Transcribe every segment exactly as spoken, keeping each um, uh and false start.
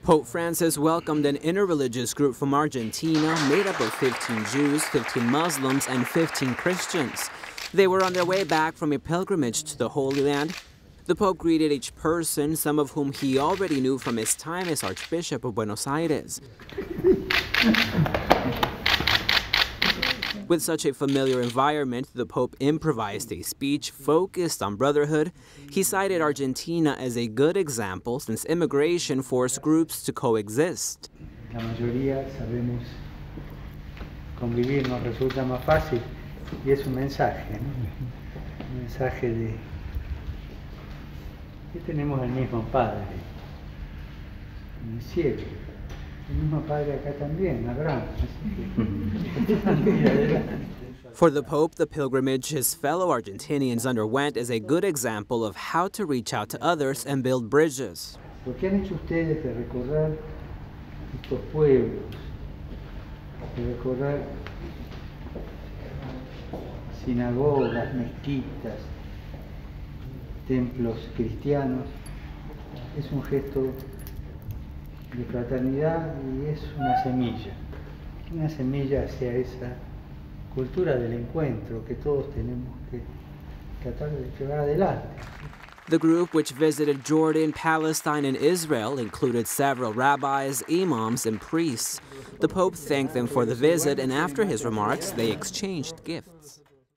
Pope Francis welcomed an interreligious group from Argentina made up of fifteen Jews, fifteen Muslims, and fifteen Christians. They were on their way back from a pilgrimage to the Holy Land. The Pope greeted each person, some of whom he already knew from his time as Archbishop of Buenos Aires. With such a familiar environment, the Pope improvised a speech focused on brotherhood. He cited Argentina as a good example since immigration forced groups to coexist. La mayoría sabemos convivir, nos resulta más fácil y es un mensaje, ¿no? Un mensaje de que tenemos el mismo Padre en el cielo. El mismo Padre acá también, Abraham. For the Pope, the pilgrimage his fellow Argentinians underwent is a good example of how to reach out to others and build bridges. Lo que han hecho ustedes de recorrer estos pueblos, de recorrer sinagogas, mezquitas, templos cristianos, es un gesto de fraternidad y es una semilla, una semilla hacia esa cultura del encuentro que todos tenemos que tratar de llevar adelante. The group, which visited Jordan, Palestine, and Israel, included several rabbis, imams, and priests. The Pope thanked them for the visit, and after his remarks, they exchanged gifts.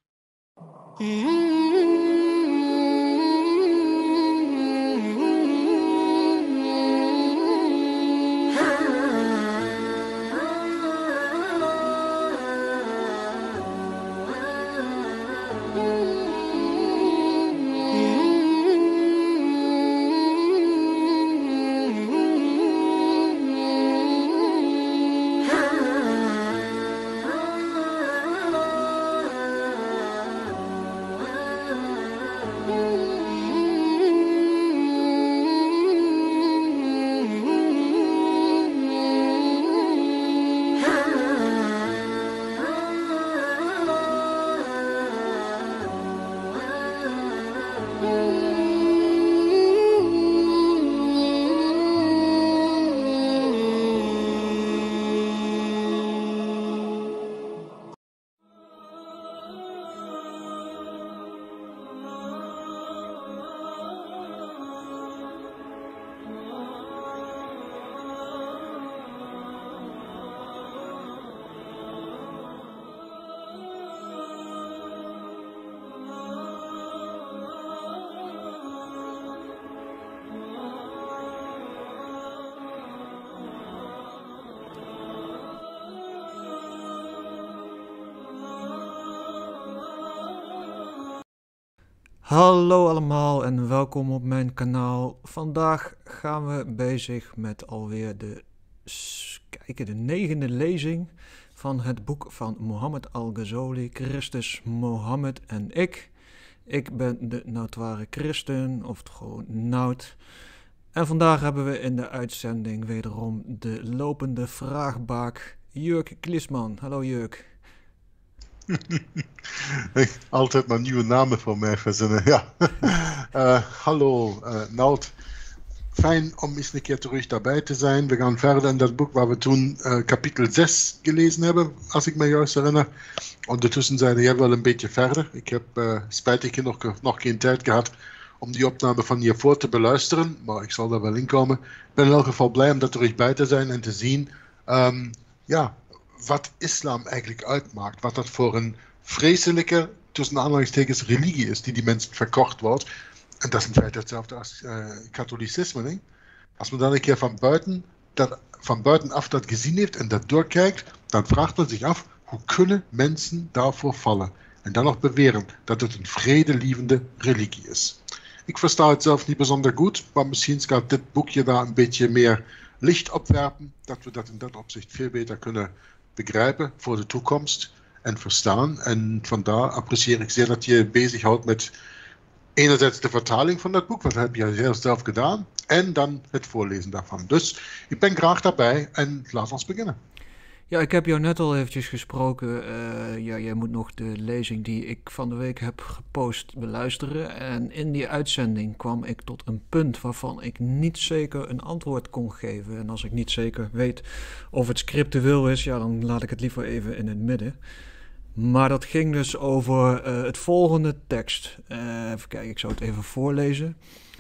Hallo allemaal en welkom op mijn kanaal. Vandaag gaan we bezig met alweer de, kijken, de negende lezing van het boek van Mohammed Al-Ghazali, Christus, Mohammed en ik. Ik ben de notoire christen, of gewoon Nout. En vandaag hebben we in de uitzending wederom de lopende vraagbaak Jurk Klisman. Hallo Jurk. Altijd maar nieuwe namen voor mij verzinnen, ja. uh, hallo, uh, Nout. Fijn om eens een keer terug daarbij te zijn. We gaan verder in dat boek waar we toen uh, kapitel zes gelezen hebben, als ik me juist herinner. Ondertussen zijn jij wel een beetje verder. Ik heb uh, spijtig genoeg nog geen tijd gehad om die opname van hiervoor te beluisteren, maar ik zal daar wel in komen. Ik ben in elk geval blij om daar terug bij te zijn en te zien, um, ja, wat islam eigenlijk uitmaakt. Wat dat voor een vreselijke, tussen aanhalingstekens, religie is die die mensen verkocht wordt. En dat is in feite hetzelfde als uh, katholicisme. Hè? Als men dan een keer van buiten, dat, van buitenaf dat gezien heeft en dat doorkijkt, dan vraagt men zich af, hoe kunnen mensen daarvoor vallen? En dan nog beweren dat het een vredelievende religie is. Ik versta het zelf niet bijzonder goed, maar misschien gaat dit boekje daar een beetje meer licht op werpen, dat we dat in dat opzicht veel beter kunnen begrijpen voor de toekomst en verstaan. En vandaar apprecieer ik zeer dat je je bezighoudt met enerzijds de vertaling van dat boek, wat heb je zelf gedaan, en dan het voorlezen daarvan. Dus ik ben graag daarbij en laat ons beginnen. Ja, ik heb jou net al eventjes gesproken. Uh, ja, jij moet nog de lezing die ik van de week heb gepost beluisteren. En in die uitzending kwam ik tot een punt waarvan ik niet zeker een antwoord kon geven. En als ik niet zeker weet of het scriptueel is, ja, dan laat ik het liever even in het midden. Maar dat ging dus over uh, het volgende tekst. Uh, even kijken, ik zou het even voorlezen.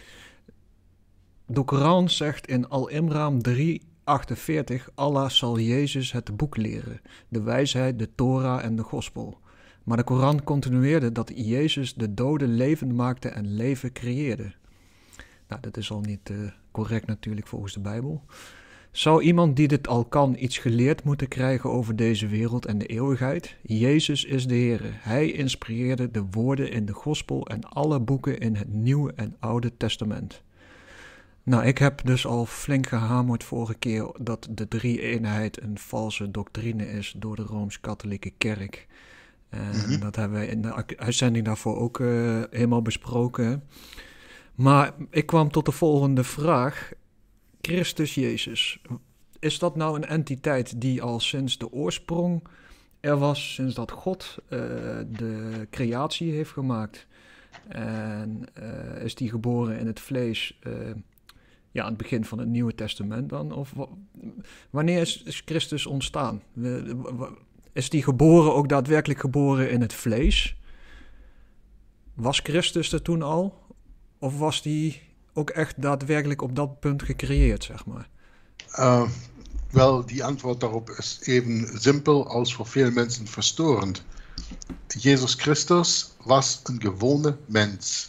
De Koran zegt in Al-Imran drie achtenveertig, Allah zal Jezus het boek leren, de wijsheid, de Torah en de gospel. Maar de Koran continueerde dat Jezus de doden levend maakte en leven creëerde. Nou, dat is al niet uh, correct natuurlijk volgens de Bijbel. Zou iemand die dit al kan iets geleerd moeten krijgen over deze wereld en de eeuwigheid? Jezus is de Heere. Hij inspireerde de woorden in de gospel en alle boeken in het Nieuwe en Oude Testament. Nou, ik heb dus al flink gehamerd vorige keer dat de drie-eenheid een valse doctrine is door de Rooms-Katholieke Kerk. En mm-hmm. dat hebben wij in de uitzending daarvoor ook uh, helemaal besproken. Maar ik kwam tot de volgende vraag. Christus Jezus, is dat nou een entiteit die al sinds de oorsprong er was, sinds dat God uh, de creatie heeft gemaakt? En uh, is die geboren in het vlees... Uh, Ja, aan het begin van het Nieuwe Testament dan? Of wanneer is, is Christus ontstaan? Is die geboren ook daadwerkelijk geboren in het vlees? Was Christus er toen al? Of was die ook echt daadwerkelijk op dat punt gecreëerd, zeg maar? Uh, wel, die antwoord daarop is even simpel als voor veel mensen verstorend. Jezus Christus was een gewone mens.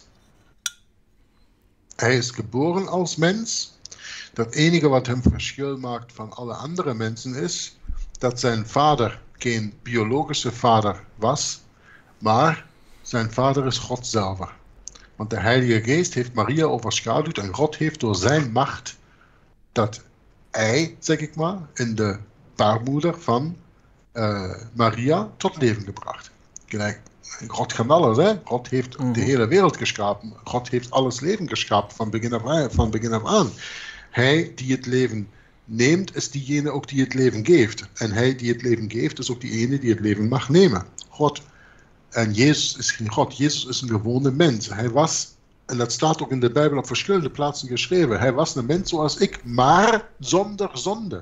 Hij is geboren als mens. Dat enige wat hem verschil maakt van alle andere mensen is dat zijn vader geen biologische vader was, maar zijn vader is God zelf. Want de Heilige Geest heeft Maria overschaduwd en God heeft door zijn macht dat ei, zeg ik maar, in de baarmoeder van uh, Maria tot leven gebracht. Gelijk. God kan alles, hè? God heeft mm-hmm. de hele wereld geschapen. God heeft alles leven geschapen van begin af aan. Van begin af aan. Hij die het leven neemt, is diegene ook die het leven geeft. En hij die het leven geeft, is ook diegene die het leven mag nemen. God. En Jezus is geen God. Jezus is een gewone mens. Hij was, en dat staat ook in de Bijbel op verschillende plaatsen geschreven, hij was een mens zoals ik, maar zonder zonde.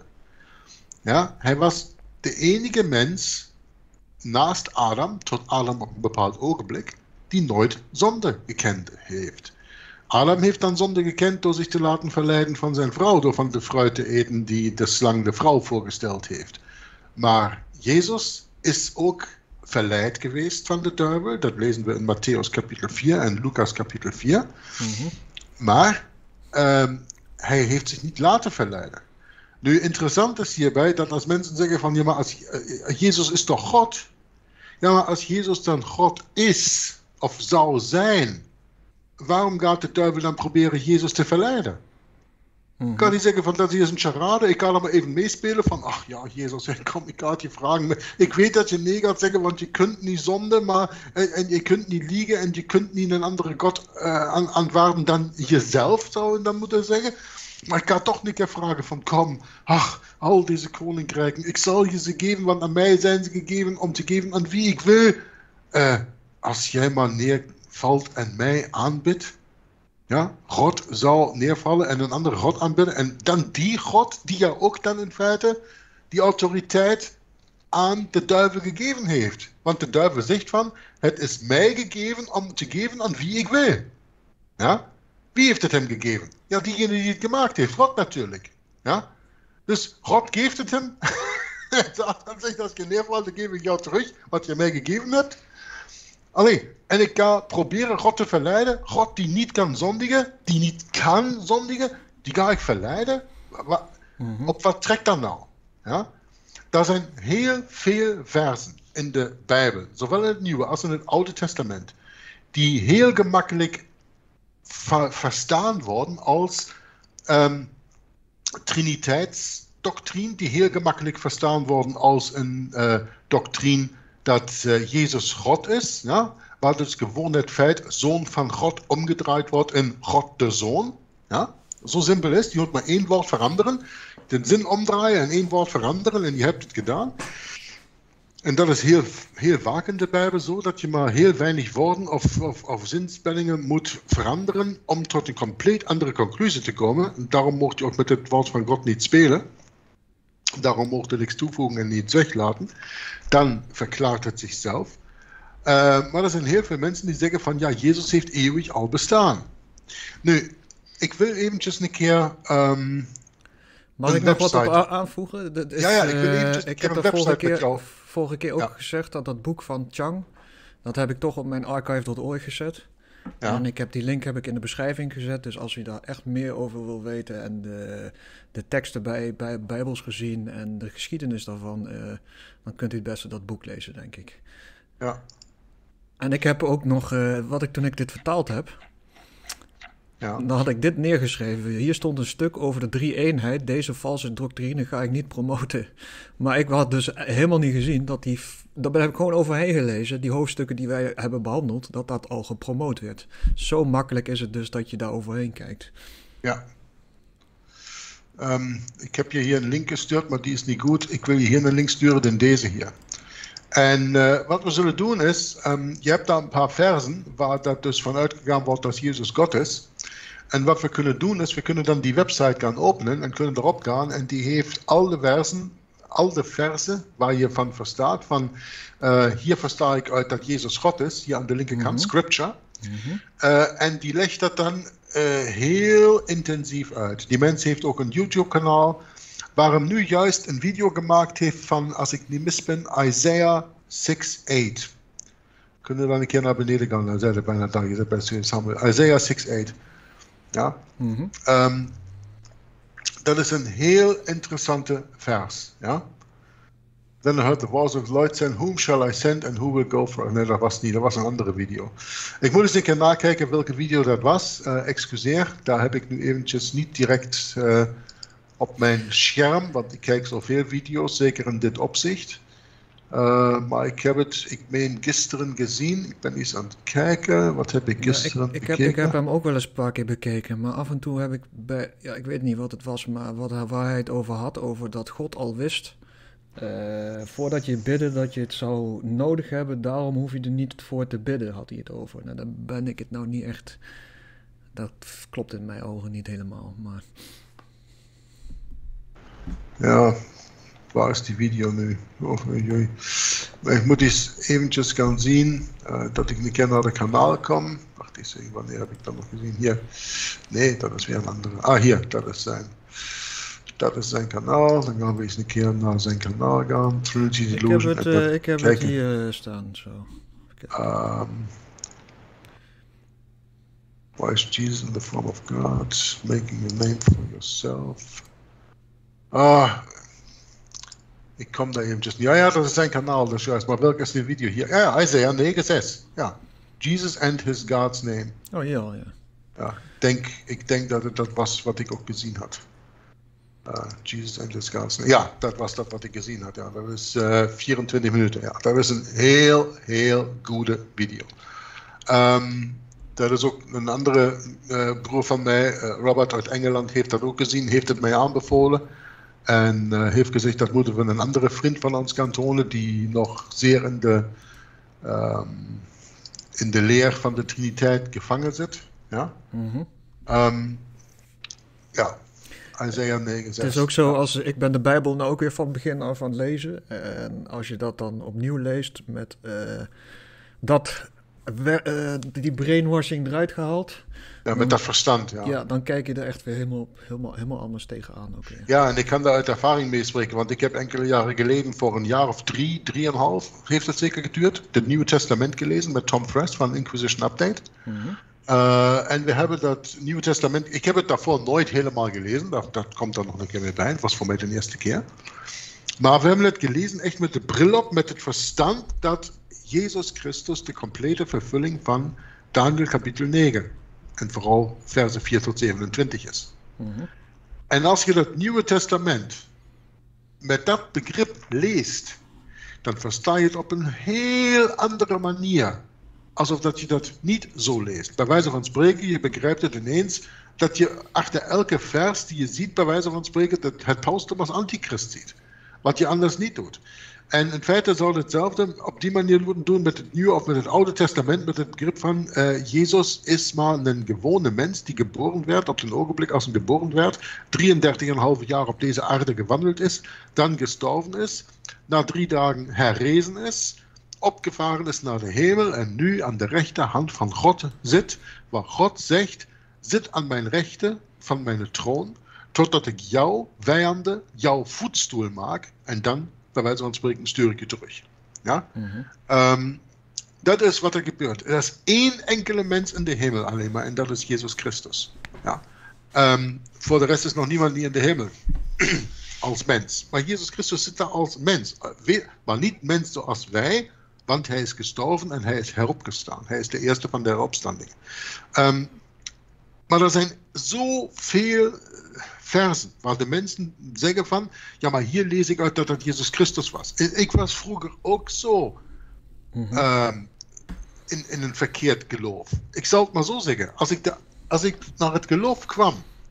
Ja, hij was de enige mens naast Adam, tot Adam op een bepaald ogenblik, die nooit zonde gekend heeft. Adam heeft dan zonde gekend door zich te laten verleiden van zijn vrouw, door van de fruit te eten die de slang de vrouw voorgesteld heeft. Maar Jezus is ook verleid geweest van de duivel, dat lezen we in Matthäus kapitel vier en Lucas kapitel vier. Mm-hmm. Maar um, hij heeft zich niet laten verleiden. Nu, interessant is hierbij dat als mensen zeggen van, ja, maar als, uh, Jezus is toch God? Ja, maar als Jezus dan God is, of zou zijn, waarom gaat de duivel dan proberen Jezus te verleiden? Mm-hmm. Kan hij zeggen van, dat is een charade, ik kan er maar even meespelen van, ach ja, Jezus, kom, ik ga het je vragen. Ik weet dat je nee gaat zeggen, want je kunt niet zonden, maar, en, en je kunt niet liegen, en je kunt niet een andere God uh, aan, aanvaarden dan jezelf, zou je dan moeten zeggen. Maar ik ga toch niet keer vragen van, kom, ach, al deze koninkrijken, ik zal je ze geven, want aan mij zijn ze gegeven om te geven aan wie ik wil. Uh, als jij maar neervalt en mij aanbidt, ja, God zal neervallen en een andere God aanbidden, en dan die God, die ja ook dan in feite die autoriteit aan de duivel gegeven heeft. Want de duivel zegt van, het is mij gegeven om te geven aan wie ik wil. Ja? Wie heeft het hem gegeven? Ja, diegene die het gemaakt heeft, God natuurlijk. Ja? Dus God geeft het hem. Dan zegt als je neervalt, dan geef ik jou terug wat je mij gegeven hebt. Allee, en ik ga proberen God te verleiden. God die niet kan zondigen, die niet kan zondigen, die ga ik verleiden. Wat, mm-hmm. Op wat trekt dat nou? Ja? Er zijn heel veel versen in de Bijbel, zowel in het Nieuwe als in het Oude Testament, die heel gemakkelijk ver, verstaan worden als um, Triniteitsdoctrine, die heel gemakkelijk verstaan worden als een uh, doctrine dat uh, Jezus God is, ja? Waar dus gewoon het feit Zoon van God omgedraaid wordt in God de Zoon. Ja? Zo simpel is, je moet maar één woord veranderen. de zin omdraaien en één woord veranderen en je hebt het gedaan. En dat is heel, heel vaak in de Bijbel zo, dat je maar heel weinig woorden of, of, of zinspellingen moet veranderen om tot een compleet andere conclusie te komen. En daarom mocht je ook met het woord van God niet spelen. Daarom mocht je niks toevoegen en niets weglaten. Dan verklaart het zichzelf. Uh, maar er zijn heel veel mensen die zeggen van ja, Jezus heeft eeuwig al bestaan. Nu, ik wil eventjes een keer... Um, Mag ik nog wat op aanvoegen? Dat is, ja, ja, ik wil eventjes uh, een ik keer heb een de website vorige keer, met jou. vorige keer ook ja. gezegd dat dat boek van Chang, dat heb ik toch op mijn archive punt org gezet. Ja. En ik heb die link heb ik in de beschrijving gezet, dus als u daar echt meer over wil weten en de, de teksten bij, bij Bijbels gezien en de geschiedenis daarvan, uh, dan kunt u het beste dat boek lezen, denk ik. Ja. En ik heb ook nog, uh, wat ik toen ik dit vertaald heb, ja. dan had ik dit neergeschreven. Hier stond een stuk over de drie-eenheid. Deze valse doctrine ga ik niet promoten. Maar ik had dus helemaal niet gezien dat die... Daar heb ik gewoon overheen gelezen. Die hoofdstukken die wij hebben behandeld, dat dat al gepromoot werd. Zo makkelijk is het dus dat je daar overheen kijkt. Ja. Um, ik heb je hier een link gestuurd, maar die is niet goed. Ik wil je hier een link sturen dan deze hier. En uh, wat we zullen doen is, um, je hebt daar een paar versen waar dat dus vanuit gegaan wordt dat Jezus God is. En wat we kunnen doen is, we kunnen dan die website gaan openen en kunnen erop gaan en die heeft al de versen, al de versen waar je van verstaat, van uh, hier versta ik uit dat Jezus God is, hier aan de linkerkant, mm-hmm. Scripture. Mm-hmm. Uh, en die legt dat dan uh, heel intensief uit. Die mens heeft ook een YouTube kanaal, waar hem nu juist een video gemaakt heeft van, als ik niet mis ben, Isaiah zes acht. Kunnen we dan een keer naar beneden gaan? Dan zijn we bijna daar. Je zit best samen. Isaiah zes acht. Ja. Mm-hmm. um, dat is een heel interessante vers. Ja. Then I heard the voice of the Lord saying, whom shall I send and who will go for? Nee, dat was niet. Dat was een andere video. Ik moet eens een keer nakijken welke video dat was. Uh, excuseer, daar heb ik nu eventjes niet direct... Uh, op mijn scherm, want ik kijk zoveel video's, zeker in dit opzicht. Uh, maar ik heb het, ik meen gisteren gezien. Ik ben eens aan het kijken. Wat heb ik gisteren ja, ik, ik bekeken? Heb, ik heb hem ook wel eens een paar keer bekeken. Maar af en toe heb ik bij, ja, ik weet niet wat het was, maar wat, waar hij het over had, over dat God al wist. Uh, voordat je bidden dat je het zou nodig hebben, daarom hoef je er niet voor te bidden, had hij het over. Nou, dan ben ik het nou niet echt. Dat klopt in mijn ogen niet helemaal, maar. Ja, waar is die video nu? Oh, oei. Maar ik moet eens eventjes gaan zien uh, dat ik een keer naar het kanaal kom. Wacht eens, wanneer heb ik dat nog gezien? Hier. Nee, dat is weer een andere. Ah, hier, dat is zijn. Dat is zijn kanaal. Dan gaan we eens een keer naar zijn kanaal gaan. Trinity Delusion. Ik heb het, uh, ik heb het hier uh, staan, zo. Um, why is Jesus in the form of God? Making a name for yourself. Ah, ik kom daar eventjes niet. Ja, ja, dat is zijn kanaal, dus juist. Maar welke is die video hier? Ja, ja, Isaiah negen zes. Ja. Jesus and his God's name. Oh ja, ja. Ja, denk, ik denk dat het dat was wat ik ook gezien had. Uh, Jesus and his God's name. Ja, dat was dat wat ik gezien had. Ja, dat is uh, vierentwintig minuten. Ja, dat is een heel, heel goede video. Um, dat is ook een andere uh, broer van mij, uh, Robert uit Engeland, heeft dat ook gezien, heeft het mij aanbevolen. En uh, heeft gezegd dat moeten we een andere vriend van ons gaan tonen die nog zeer in de, um, in de leer van de Triniteit gevangen zit. Ja. Mm-hmm. Um, ja. Isaiah negen zes. Het is ook zo, als ik ben de Bijbel nou ook weer van begin af aan het lezen. En als je dat dan opnieuw leest met uh, dat, uh, die brainwashing eruit gehaald. Ja, met dat verstand, ja. Ja, dan kijk je er echt weer helemaal, helemaal, helemaal anders tegenaan. Ook weer. Ja, en ik kan daar uit ervaring mee spreken, want ik heb enkele jaren geleden voor een jaar of drie, drieënhalf, heeft het zeker geduurd, het Nieuwe Testament gelezen met Tom Friess van Inquisition Update. Mm-hmm. Uh, en we hebben dat Nieuwe Testament, ik heb het daarvoor nooit helemaal gelezen, dat, dat komt dan nog een keer mee bij, het was voor mij de eerste keer. Maar we hebben het gelezen echt met de bril op, met het verstand dat Jezus Christus de complete vervulling van Daniel kapitel negen en vooral versen vier tot zevenentwintig is. Mm-hmm. En als je dat Nieuwe Testament met dat begrip leest, dan versta je het op een heel andere manier. Alsof dat je dat niet zo leest. Bij wijze van spreken, je begrijpt het ineens dat je achter elke vers die je ziet, bij wijze van spreken, dat het paustum als antichrist ziet. Wat je anders niet doet. En in feite zou je hetzelfde op die manier moeten doen met het Nieuwe of met het Oude Testament, met het begrip van uh, Jezus is maar een gewone mens die geboren werd, op het ogenblik als hij geboren werd, drieëndertig komma vijf jaar op deze aarde gewandeld is, dan gestorven is, na drie dagen herrezen is, opgevaren is naar de hemel en nu aan de rechterhand van God zit, waar God zegt, zit aan mijn rechter van mijn troon, totdat ik jouw vijanden, jouw voetstoel maak en dan, bij wijze van spreken, stuur ik je terug. Ja? Mm-hmm. um, dat is wat er gebeurt. Er is één enkele mens in de hemel alleen maar en dat is Jezus Christus. Ja? Um, voor de rest is nog niemand die in de hemel als mens. Maar Jezus Christus zit daar als mens. Maar niet mens zoals wij, want hij is gestorven en hij is heropgestaan. Hij is de eerste van de heropstanding. Um, maar er zijn zoveel versen waar de mensen zeggen van, ja, maar hier lees ik uit dat het Jezus Christus was. Ik was vroeger ook zo mm-hmm. um, in, in een verkeerd geloof. Ik zal het maar zo zeggen. Als ik, de, als ik naar het geloof kwam,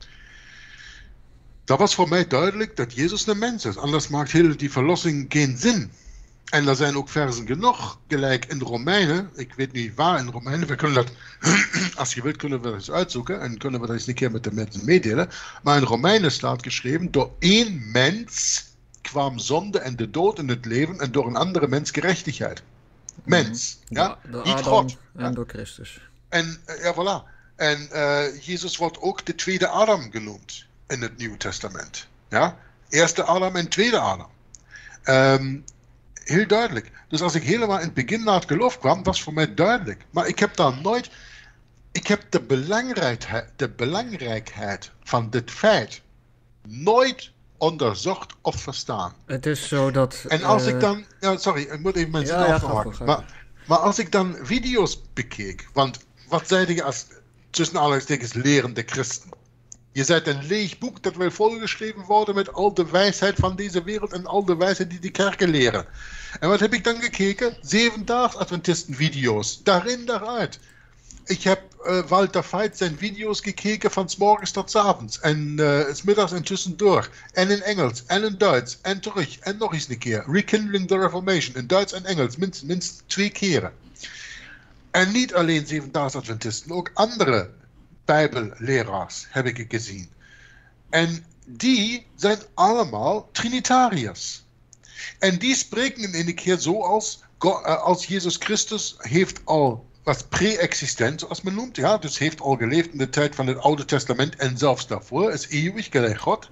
dan was voor mij duidelijk dat Jezus een mens is. Anders maakt heel die verlossing geen zin. En er zijn ook versen genoeg, gelijk in de Romeinen. Ik weet niet waar in de Romeinen. We kunnen dat, als je wilt, kunnen we dat eens uitzoeken. En kunnen we dat eens een keer met de mensen meedelen. Maar in Romeinen staat geschreven, door één mens kwam zonde en de dood in het leven. En door een andere mens gerechtigheid. Mens. Mm-hmm. Ja? Door niet Adam God. En ja? Door Christus. En, ja, voilà. En uh, Jezus wordt ook de tweede Adam genoemd in het Nieuwe Testament. Ja? Eerste Adam en tweede Adam. Um, Heel duidelijk. Dus als ik helemaal in het begin naar het geloof kwam, was voor mij duidelijk. Maar ik heb daar nooit... Ik heb de belangrijkheid, de belangrijkheid van dit feit nooit onderzocht of verstaan. Het is zo dat... En als uh... ik dan... Ja, sorry, ik moet even mijn zin ja, afmaken. Ja, maar, maar als ik dan video's bekeek... Want wat zei je als tussen aanhalingstekens lerende christen? Je bent een leeg boek dat wil volgeschreven worden met al de wijsheid van deze wereld en al de wijsheid die die kerken leren. En wat heb ik dan gekeken? Zevendaags Adventisten video's. Daarin, daaruit. Ik heb uh, Walter Veit zijn video's gekeken van 's morgens tot 's avonds. En uh, 's middags en tussendoor. En in Engels, en in Duits, en terug. En nog eens een keer. Rekindling the Reformation. In Duits en Engels. Minstens minst twee keren. En niet alleen Zevendaags Adventisten. Ook andere Bijbelleraars heb ik gezien. En die zijn allemaal Trinitariërs. En die spreken in een keer zo als, als Jezus Christus heeft al was pre-existent, zoals men noemt. Ja, dus heeft al geleefd in de tijd van het Oude Testament en zelfs daarvoor. Is eeuwig gelijk God.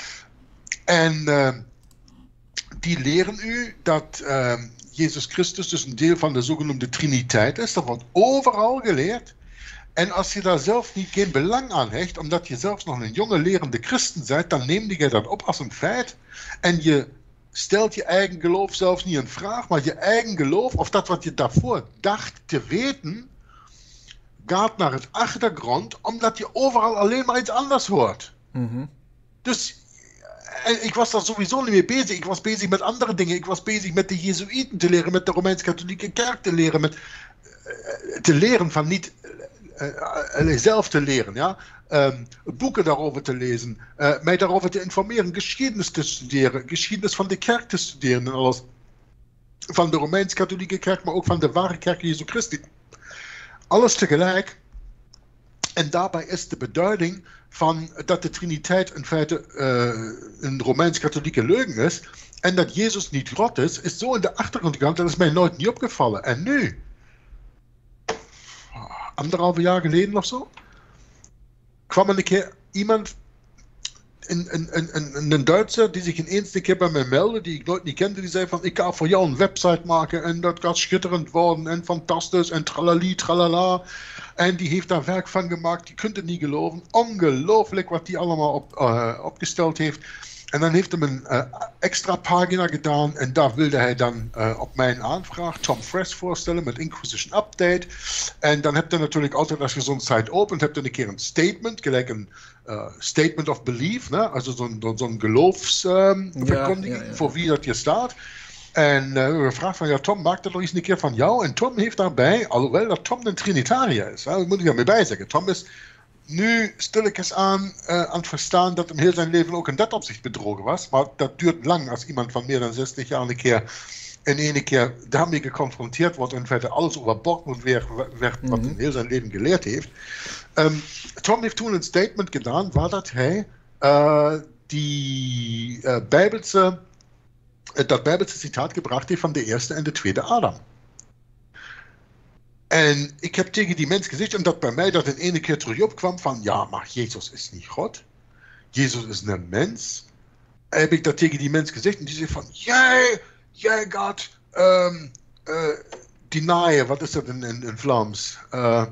En uh, die leren u dat uh, Jezus Christus dus een deel van de zogenoemde Triniteit is. Dat wordt overal geleerd. En als je daar zelf niet geen belang aan hecht, omdat je zelfs nog een jonge lerende christen bent, dan neem je dat op als een feit. En je stelt je eigen geloof zelfs niet in vraag, maar je eigen geloof, of dat wat je daarvoor dacht te weten, gaat naar het achtergrond, omdat je overal alleen maar iets anders hoort. Mm-hmm. Dus en ik was daar sowieso niet mee bezig. Ik was bezig met andere dingen. Ik was bezig met de Jezuïeten te leren, met de Romeins-Katholieke Kerk te leren, met uh, te leren van niet Uh, zelf te leren, ja? um, boeken daarover te lezen, uh, mij daarover te informeren, geschiedenis te studeren, geschiedenis van de kerk te studeren en alles. Van de Romeins-Katholieke Kerk, maar ook van de ware kerk Jezu Christi. Alles tegelijk. En daarbij is de beduiding van dat de Triniteit in feite uh, een Romeins-Katholieke leugen is en dat Jezus niet God is, is zo in de achtergrond gegaan, dat is mij nooit niet opgevallen. En nu... anderhalve jaar geleden of zo, kwam er een keer iemand, een, een, een, een Duitser, die zich ineens een keer bij mij meldde, die ik nooit niet kende, die zei van, ik ga voor jou een website maken en dat gaat schitterend worden en fantastisch en tralali, tralala. En die heeft daar werk van gemaakt, je kunt het niet geloven. Ongelooflijk wat die allemaal op, uh, opgesteld heeft. En dan heeft hij een uh, extra pagina gedaan en daar wilde hij dan uh, op mijn aanvraag Tom Friess voorstellen met Inquisition Update. En dan heb je natuurlijk altijd, als je zo'n site opent, heb je een keer een statement, gelijk een uh, statement of belief, ne? Also zo'n zo'n geloofsverkondiging um, ja, ja, ja. voor wie dat hier staat. En uh, we gevraagd van, ja Tom, maak dat nog eens een keer van jou. En Tom heeft daarbij, alhoewel dat Tom een Trinitariër is, hè? Dat moet ik daarmee bij zeggen. Tom is nu stilletjes aan uh, aan het verstaan dat hem heel zijn leven ook in dat opzicht bedrogen was. Maar dat duurt lang als iemand van meer dan zestig jaar een keer in ene keer daarmee geconfronteerd wordt en in feite alles overboord moet weer, weer wat hij heel zijn leven geleerd heeft. Um, Tom heeft toen een statement gedaan waar dat hij uh, die uh, Bijbelse, uh, dat Bijbelse citaat gebracht heeft van de eerste en de tweede Adam. En ik heb tegen die mens gezegd, en dat bij mij dat in ene keer terug opkwam van, ja, maar Jezus is niet God. Jezus is een mens. En heb ik dat tegen die mens gezegd en die zei van, jij, jij gaat um, uh, deny, wat is dat in, in, in Vlaams? Uh,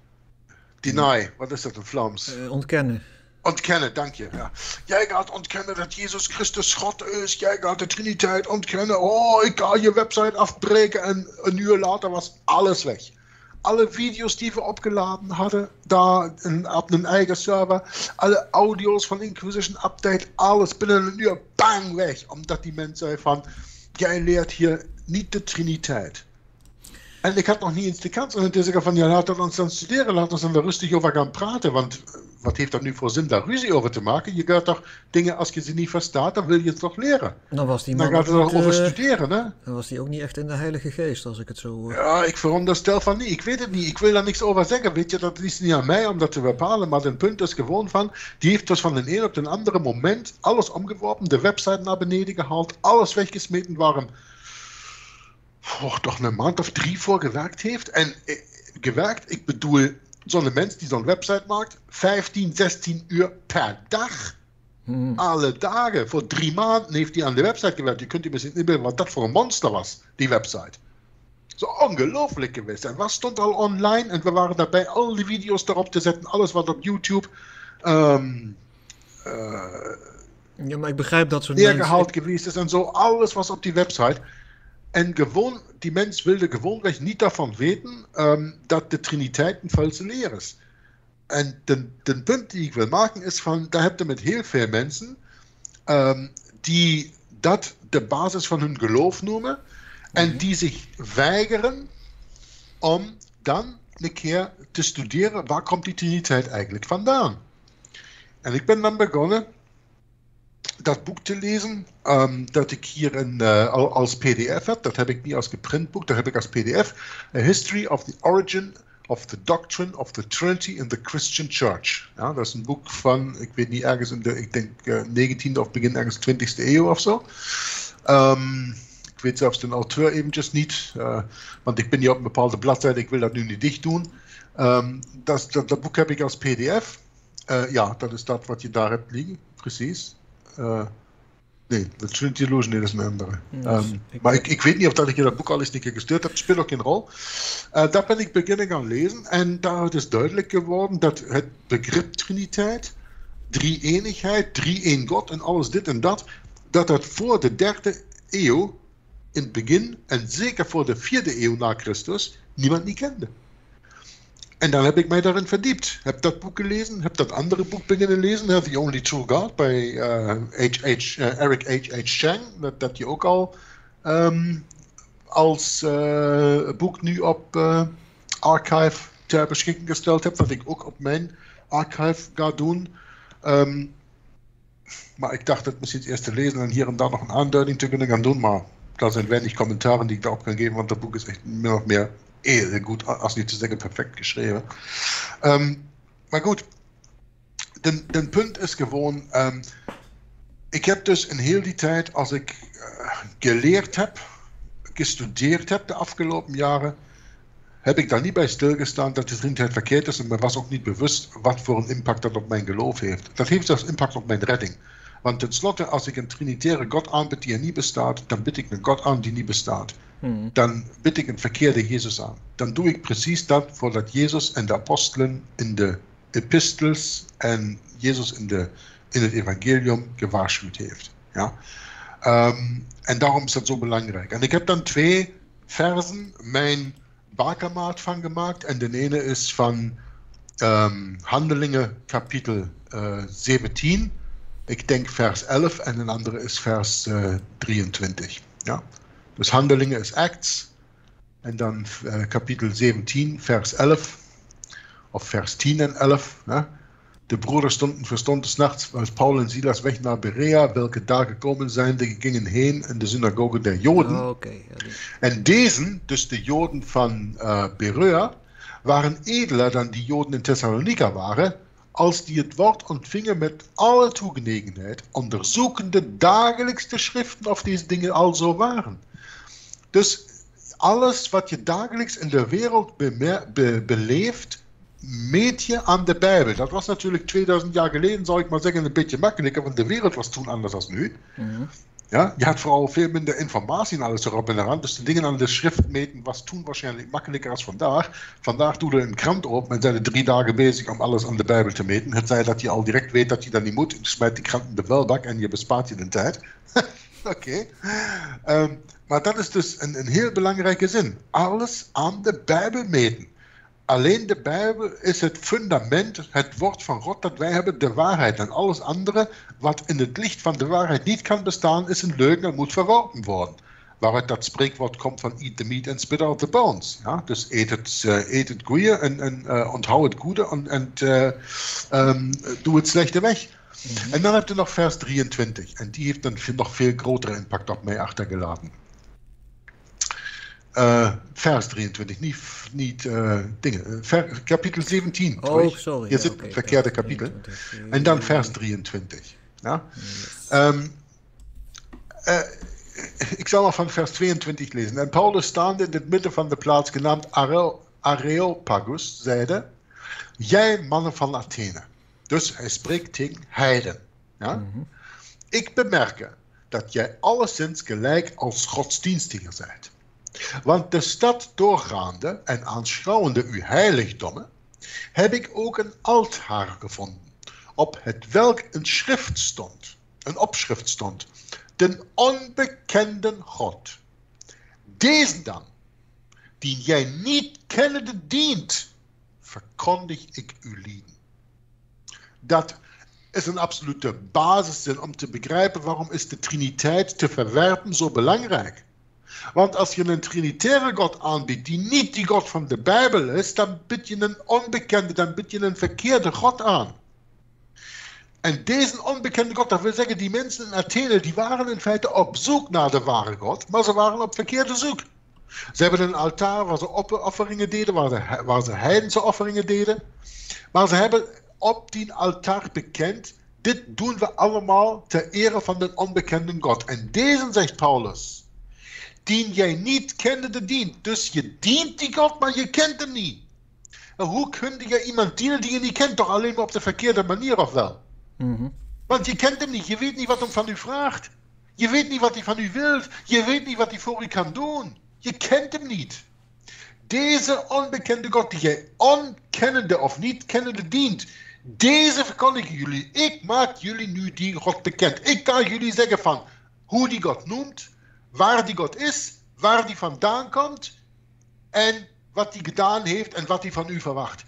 deny, wat is dat in Vlaams? Uh, ontkennen. Ontkennen, dank je. Ja. Jij gaat ontkennen dat Jezus Christus God is. Jij gaat de Triniteit ontkennen. Oh, ik ga je website afbreken. En een uur later was alles weg. Alle video's die we opgeladen hadden, daar in, op een eigen server. Alle audio's van Inquisition Update. Alles binnen een uur, bang, weg. Omdat die mens zei van, jij leert hier niet de Triniteit. En ik had nog niet eens de kans om te zeggen van, ja, laten we ons dan studeren, laten we ons dan er rustig over gaan praten, want wat heeft dat nu voor zin daar ruzie over te maken? Je gaat toch dingen, als je ze niet verstaat, dan wil je het toch leren. Dan was die man dan gaat het er niet, over uh, studeren, hè? Dan was die ook niet echt in de Heilige Geest, als ik het zo... Uh... Ja, ik veronderstel van niet. Ik weet het niet. Ik wil daar niks over zeggen, weet je. Dat is niet aan mij om dat te bepalen, maar het punt is gewoon van, die heeft dus van de een op het andere moment alles omgeworpen, de website naar beneden gehaald, alles weggesmeten waar hem oh, toch een maand of drie voor gewerkt heeft. En eh, gewerkt, ik bedoel, zo'n mens die zo'n website maakt, vijftien, zestien uur per dag. Hmm. Alle dagen. Voor drie maanden heeft hij aan de website gewerkt. Je kunt je misschien inbeelden wat dat voor een monster was, die website. Zo ongelooflijk geweest. En wat stond al online? En we waren daarbij al die video's erop te zetten, alles wat op YouTube um, uh, ja, maar ik begrijp dat soort neergehaald mensen... geweest is en zo. Alles was op die website. En gewoon, die mens wilde gewoonweg niet daarvan weten um, dat de Triniteit een valse leer is. En de, de punt die ik wil maken is van, daar heb je met heel veel mensen um, die dat de basis van hun geloof noemen en mm-hmm. die zich weigeren om dan een keer te studeren waar komt die Triniteit eigenlijk vandaan. En ik ben dan begonnen dat boek te lezen, um, dat ik hier in, uh, als P D F heb. Dat heb ik niet als geprintboek, dat heb ik als P D F. A History of the Origin of the Doctrine of the Trinity in the Christian Church. Ja, dat is een boek van, ik weet niet, ergens in de, ik denk uh, negentiende of begin ergens twintigste eeuw of zo. Um, ik weet zelfs de auteur eventjes niet, uh, want ik ben hier op een bepaalde bladzijde, ik wil dat nu niet dicht doen. Um, dat, dat, dat boek heb ik als P D F. Uh, ja, dat is dat wat je daar hebt liggen, precies. Uh, nee, de Trinity Illusion, nee, dat is een andere. Yes, um, ik maar ik, ik weet niet of dat ik je dat boek al eens een keer gestuurd heb, speelt ook geen rol. Uh, daar ben ik beginnen gaan lezen en daar is duidelijk geworden dat het begrip Triniteit, drie-eenigheid, drie-één God en alles dit en dat, dat dat voor de derde eeuw in het begin en zeker voor de vierde eeuw na Christus niemand niet kende. En dan heb ik mij daarin verdiept. Heb dat boek gelezen, heb dat andere boek beginnen lezen, The Only True God, bij uh, H H, uh, Eric H H Chang, dat, dat je ook al um, als uh, boek nu op uh, Archive ter beschikking gesteld hebt, wat ik ook op mijn Archive ga doen. Um, maar ik dacht het misschien eerst te lezen en hier en daar nog een aanduiding te kunnen gaan doen, maar daar zijn weinig commentaren die ik daarop kan geven, want dat boek is echt min of meer heel goed, als niet te zeggen perfect geschreven. Um, maar goed, de, de punt is gewoon, um, ik heb dus in heel die tijd, als ik uh, geleerd heb, gestudeerd heb de afgelopen jaren, heb ik daar niet bij stilgestaan dat de Triniteit verkeerd is en me was ook niet bewust wat voor een impact dat op mijn geloof heeft. Dat heeft zelfs impact op mijn redding. Want tenslotte, als ik een trinitaire God aanbid die er niet bestaat, dan bid ik een God aan die niet bestaat. Hmm. Dan bid ik een verkeerde Jezus aan. Dan doe ik precies dat voordat Jezus en de apostelen in de epistels en Jezus in, de, in het evangelium gewaarschuwd heeft. Ja? Um, en daarom is dat zo belangrijk. En ik heb dan twee versen mijn bakermaat van gemaakt. En de ene is van um, Handelingen kapitel uh, zeventien. Ik denk vers elf en een andere is vers uh, drieëntwintig. Ja? Dus Handelingen is Acts en dan uh, kapitel zeventien, vers elf of vers tien en elf. Hè? De broeders stonden verstond des nachts, als Paul en Silas weg naar Berea, welke daar gekomen zijn, die gingen heen in de synagoge der Joden. Oh, okay, ja, die... En deze, dus de Joden van uh, Berea, waren edeler dan die Joden in Thessalonica waren, als die het woord ontvingen met alle toegenegenheid, onderzoekende dagelijks de schriften of deze dingen al zo waren. Dus alles wat je dagelijks in de wereld be be beleeft, meet je aan de Bijbel. Dat was natuurlijk tweeduizend jaar geleden, zou ik maar zeggen, een beetje makkelijker, want de wereld was toen anders dan nu. Mm-hmm. Ja, je had vooral veel minder informatie en alles erop en eraan, dus de dingen aan de schrift meten was toen waarschijnlijk makkelijker als vandaag. Vandaag doe je een krant op en zijn er drie dagen bezig om alles aan de Bijbel te meten. Het zij dat je al direct weet dat je dat niet moet, je smijt die krant in de vuilbak en je bespaart je de tijd. Oké. Okay. Um, maar dat is dus een, een heel belangrijke zin. Alles aan de Bijbel meten. Alleen de Bijbel is het fundament, het woord van God dat wij hebben, de waarheid. En alles andere wat in het licht van de waarheid niet kan bestaan, is een leugen en moet verworpen worden. Waaruit dat spreekwoord komt van eat the meat and spit out the bones. Ja? Dus eet het, uh, eet het goede en, en uh, onthoud het goede en, en uh, um, doe het slechte weg. Mm-hmm. En dan heb je nog vers drieëntwintig. En die heeft een nog veel grotere impact op mij achtergelaten. Uh, vers drieëntwintig, niet, niet uh, dingen. Ver, kapitel zeventien. Oh, sorry. Je zit in okay, het verkeerde kapitel. En dan vers drieëntwintig. Ja? Yes. Um, uh, ik zal nog van vers tweeëntwintig lezen. En Paulus, staande in het midden van de plaats, genaamd Areopagus, zeide: jij mannen van Athene. Dus hij spreekt tegen heiden. Ja? Mm-hmm. Ik bemerk dat jij alleszins gelijk als godsdienstiger zijt. Want de stad doorgaande en aanschouwende uw heiligdommen, heb ik ook een altaar gevonden, op het welk een schrift stond, een opschrift stond, den onbekenden God. Deze dan, die jij niet kennende dient, verkondig ik u lieden. Dat is een absolute basiszin om te begrijpen waarom is de Triniteit te verwerpen zo belangrijk. Want als je een trinitaire God aanbiedt die niet die God van de Bijbel is, dan bid je een onbekende, dan bid je een verkeerde God aan. En deze onbekende God, dat wil zeggen, die mensen in Athene, die waren in feite op zoek naar de ware God, maar ze waren op verkeerde zoek. Ze hebben een altaar waar ze offeringen deden, waar ze, waar ze heidense offeringen deden, maar ze hebben op die altaar bekend, dit doen we allemaal ter ere van de onbekende God. En deze, zegt Paulus, dien jij niet kennende dient. Dus je dient die God, maar je kent hem niet. En hoe kun je iemand dienen die je niet kent? Toch alleen maar op de verkeerde manier, of wel? Mm-hmm. Want je kent hem niet. Je weet niet wat hij van u vraagt. Je weet niet wat hij van u wil. Je weet niet wat hij voor u kan doen. Je kent hem niet. Deze onbekende God die jij onkennende of niet kennende dient, deze verkondigen jullie. Ik maak jullie nu die God bekend. Ik kan jullie zeggen van hoe die God noemt, waar die God is, waar die vandaan komt en wat hij gedaan heeft en wat hij van u verwacht.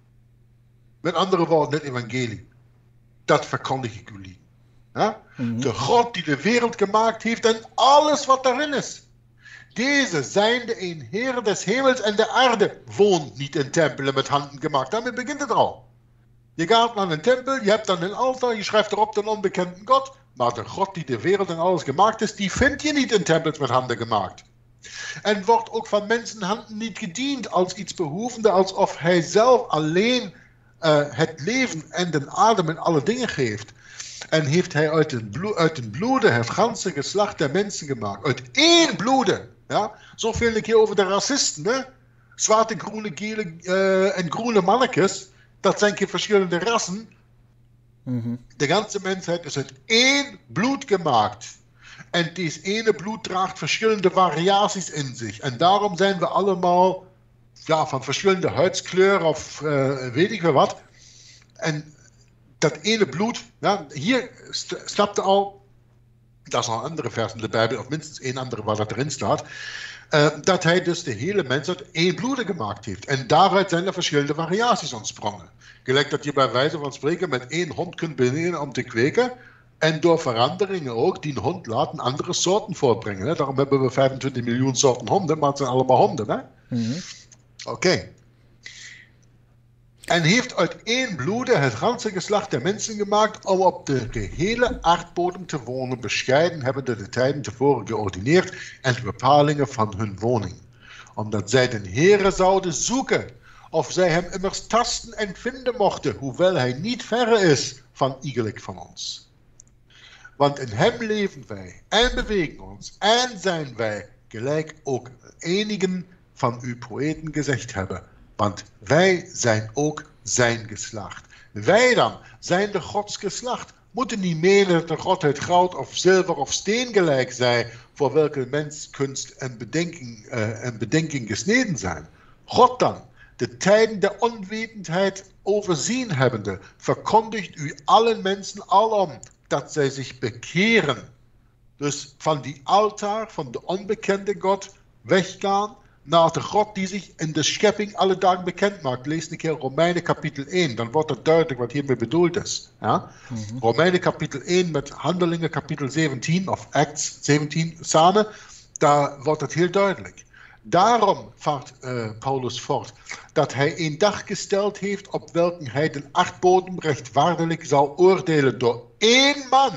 Met andere woorden, het evangelie. Dat verkondig ik jullie. Ja? Mm-hmm. De God die de wereld gemaakt heeft en alles wat daarin is. Deze zijn de een Heer des hemels en de aarde. Woont niet in tempelen met handen gemaakt. Daarmee begint het al. Je gaat naar een tempel, je hebt dan een altaar, je schrijft erop de onbekende God. Maar de God die de wereld en alles gemaakt is, die vind je niet in tempels met handen gemaakt. En wordt ook van mensenhanden niet gediend als iets behoevende, alsof hij zelf alleen uh, het leven en de adem en alle dingen geeft. En heeft hij uit het, blo- uit het bloede het ganse geslacht der mensen gemaakt. Uit één bloede. Ja? Zoveel een keer over de racisten. Hè? Zwarte, groene, gele uh, en groene mannetjes. Dat zijn keer verschillende rassen. Mm-hmm. De ganse mensheid is uit één bloed gemaakt. En deze ene bloed draagt verschillende variaties in zich. En daarom zijn we allemaal ja, van verschillende huidskleur of uh, weet ik wel wat. En dat ene bloed, ja, hier st- snapte al, dat is al een andere vers in de Bijbel, of minstens één andere waar dat erin staat, uh, dat hij dus de hele mens uit één bloed gemaakt heeft. En daaruit zijn er verschillende variaties ontsprongen. Gelijk dat je bij wijze van spreken met één hond kunt beginnen om te kweken, en door veranderingen ook die hond laten andere soorten voortbrengen. Hè? Daarom hebben we vijfentwintig miljoen soorten honden, maar het zijn allemaal honden. Hè? Mm-hmm. Oké. Okay. En heeft uit één bloede het ganse geslacht der mensen gemaakt om op de gehele aardbodem te wonen, bescheiden hebben de tijden tevoren geordineerd en de bepalingen van hun woning. Omdat zij den Heere zouden zoeken, of zij hem immers tasten en vinden mochten, hoewel hij niet verre is van iegelijk van ons. Want in hem leven wij en bewegen ons en zijn wij, gelijk ook enigen van uw poëten gezegd hebben. Want wij zijn ook zijn geslacht. Wij dan zijn de Gods geslacht. Moeten niet menen dat de God uit goud of zilver of steen gelijk zij, voor welke mens kunst en bedenking, uh, en bedenking gesneden zijn. God dan, de tijden der onwetendheid overzien hebbende, verkondigt u allen mensen alom dat zij zich bekeren. Dus van die altaar, van de onbekende God, weggaan naar de God die zich in de schepping alle dagen bekend maakt. Lees een keer Romeinen kapitel één, dan wordt het duidelijk wat hiermee bedoeld is. Ja? Mm-hmm. Romeinen kapitel één met Handelingen kapitel zeventien, of Acts zeventien samen, daar wordt het heel duidelijk. Daarom vaart uh, Paulus voort, dat hij een dag gesteld heeft op welken hij den aardbodem rechtvaardig zal oordelen door één man,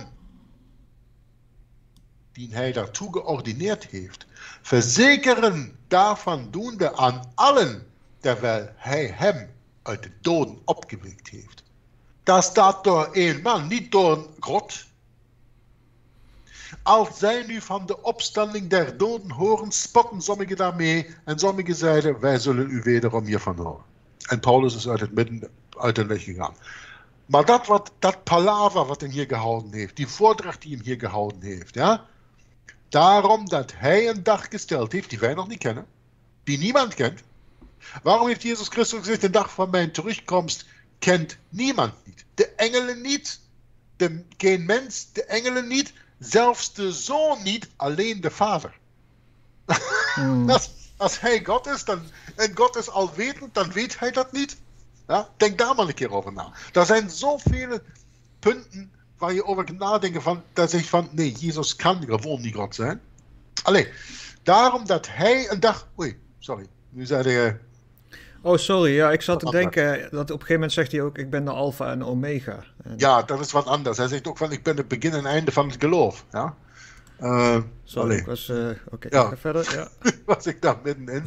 die hij daartoe geordineerd heeft, verzekeren daarvan doende aan allen, terwijl hij hem uit de doden opgewekt heeft. Daar staat door één man, niet door een God. Als zij nu van de opstanding der doden horen, spotten sommigen daarmee en sommigen zeiden, wij zullen u wederom hiervan horen. En Paulus is uit het midden uit de weg gegaan. Maar dat, wat, dat palaver wat hij hier gehouden heeft, die voordracht die hij hier gehouden heeft, ja, daarom dat hij een dag gesteld heeft die wij nog niet kennen, die niemand kent. Waarom heeft Jezus Christus gezegd, de dag van mijn terugkomst kent niemand niet. De engelen niet, de, geen mens, de engelen niet, zelfs de Zoon niet, alleen de Vader. Mm. als, als hij God is, dan, en God is alwetend, dan weet hij dat niet. Ja? Denk daar maar een keer over na. Er zijn zoveel punten waar je over kunt nadenken van, dat zeg je van, nee, Jezus kan gewoon niet God zijn. Allee, daarom dat hij een dag, oei, sorry, nu zei hij... Oh, sorry, ja, ik zat te denken, dat op een gegeven moment zegt hij ook, ik ben de alfa en omega. En... Ja, dat is wat anders. Hij zegt ook van, ik ben het begin en einde van het geloof. Ja? Uh, sorry, ik was, uh, oké, okay, ja. Ga verder, ja. was ik daar middenin.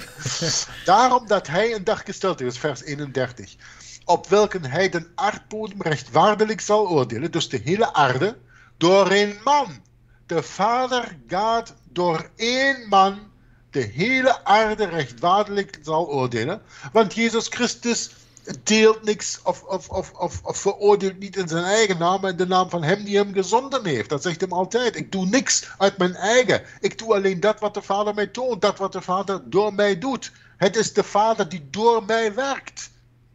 Daarom dat hij een dag gesteld heeft, vers eenendertig, op welken hij den aardbodem rechtvaardig zal oordelen, dus de hele aarde, door een man. De Vader gaat door één man de hele aarde rechtvaardig zal oordelen. Want Jezus Christus deelt niks of, of, of, of, of veroordeelt niet in zijn eigen naam, maar in de naam van hem die hem gezonden heeft. Dat zegt hem altijd. Ik doe niks uit mijn eigen. Ik doe alleen dat wat de Vader mij toont, dat wat de Vader door mij doet. Het is de Vader die door mij werkt.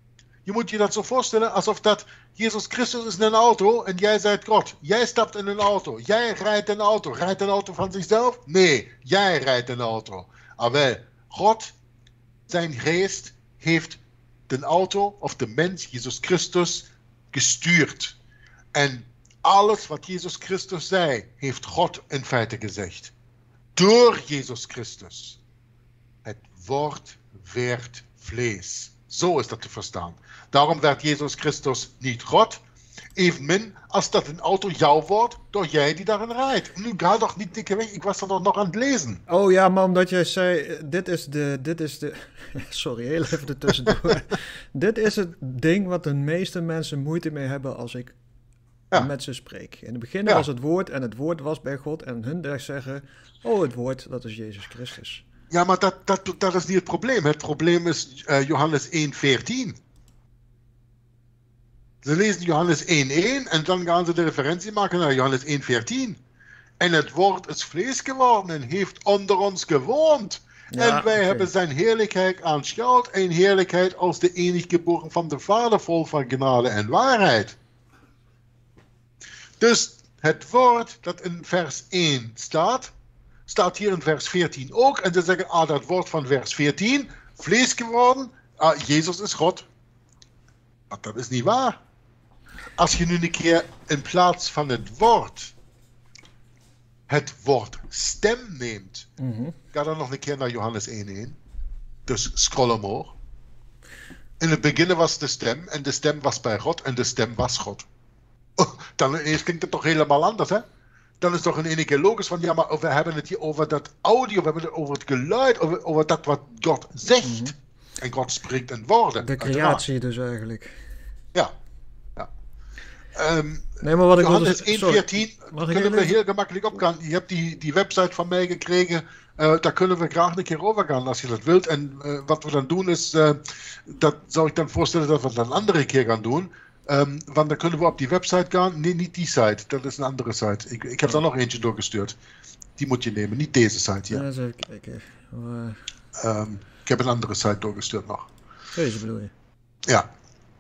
Je moet je dat zo voorstellen alsof dat Jezus Christus is in een auto en jij bent God. Jij stapt in een auto. Jij rijdt een auto. Rijdt een auto van zichzelf? Nee, jij rijdt een auto. Maar God, zijn geest, heeft de auto of de mens, Jezus Christus, gestuurd. En alles wat Jezus Christus zei, heeft God in feite gezegd. Door Jezus Christus. Het woord werd vlees. Zo is dat te verstaan. Daarom werd Jezus Christus niet God, evenmin als dat een auto jouw wordt, door jij die daarin rijdt. Nu ga toch niet dikke weg, ik was er nog aan het lezen. Oh ja, maar omdat jij zei, dit is de, dit is de, sorry, heel even ertussendoor. Dit is het ding wat de meeste mensen moeite mee hebben als ik ja. met ze spreek. In het begin ja. was het woord en het woord was bij God en hun der zeggen, oh het woord, dat is Jezus Christus. Ja, maar dat, dat, dat is niet het probleem. Het probleem is uh, Johannes één veertien. Ze lezen Johannes één één en dan gaan ze de referentie maken naar Johannes één veertien. En het woord is vlees geworden en heeft onder ons gewoond. Ja, en wij okay. hebben zijn heerlijkheid aanschouwd. En heerlijkheid als de enige geboren van de Vader, vol van genade en waarheid. Dus het woord dat in vers één staat, staat hier in vers veertien ook. En ze zeggen, ah, dat woord van vers veertien, vlees geworden, ah, Jezus is God. Maar dat is niet waar. Als je nu een keer in plaats van het woord, het woord stem neemt, mm-hmm. ga dan nog een keer naar Johannes één één. Dus scroll omhoog. In het begin was de stem en de stem was bij God en de stem was God. Oh, dan ineens klinkt het toch helemaal anders, hè? Dan is het toch in één keer logisch van, ja, maar we hebben het hier over dat audio, we hebben het over het geluid, over, over dat wat God zegt. Mm-hmm. En God spreekt in woorden. De creatie dus eigenlijk. Ja. ja. Um, nee, maar wat ik Johannes één veertien kunnen we heel gemakkelijk opgaan. Je hebt die, die website van mij gekregen. Uh, daar kunnen we graag een keer over gaan als je dat wilt. En uh, wat we dan doen is, uh, dat zou ik dan voorstellen dat we dat een andere keer gaan doen. Um, want dan kunnen we op die website gaan. Nee, niet die site. Dat is een andere site. Ik, ik heb oh. daar nog eentje doorgestuurd. Die moet je nemen, niet deze site hier. Ja, eens even kijken. Maar... Um, ik heb een andere site doorgestuurd nog. Deze bedoel je? Ja.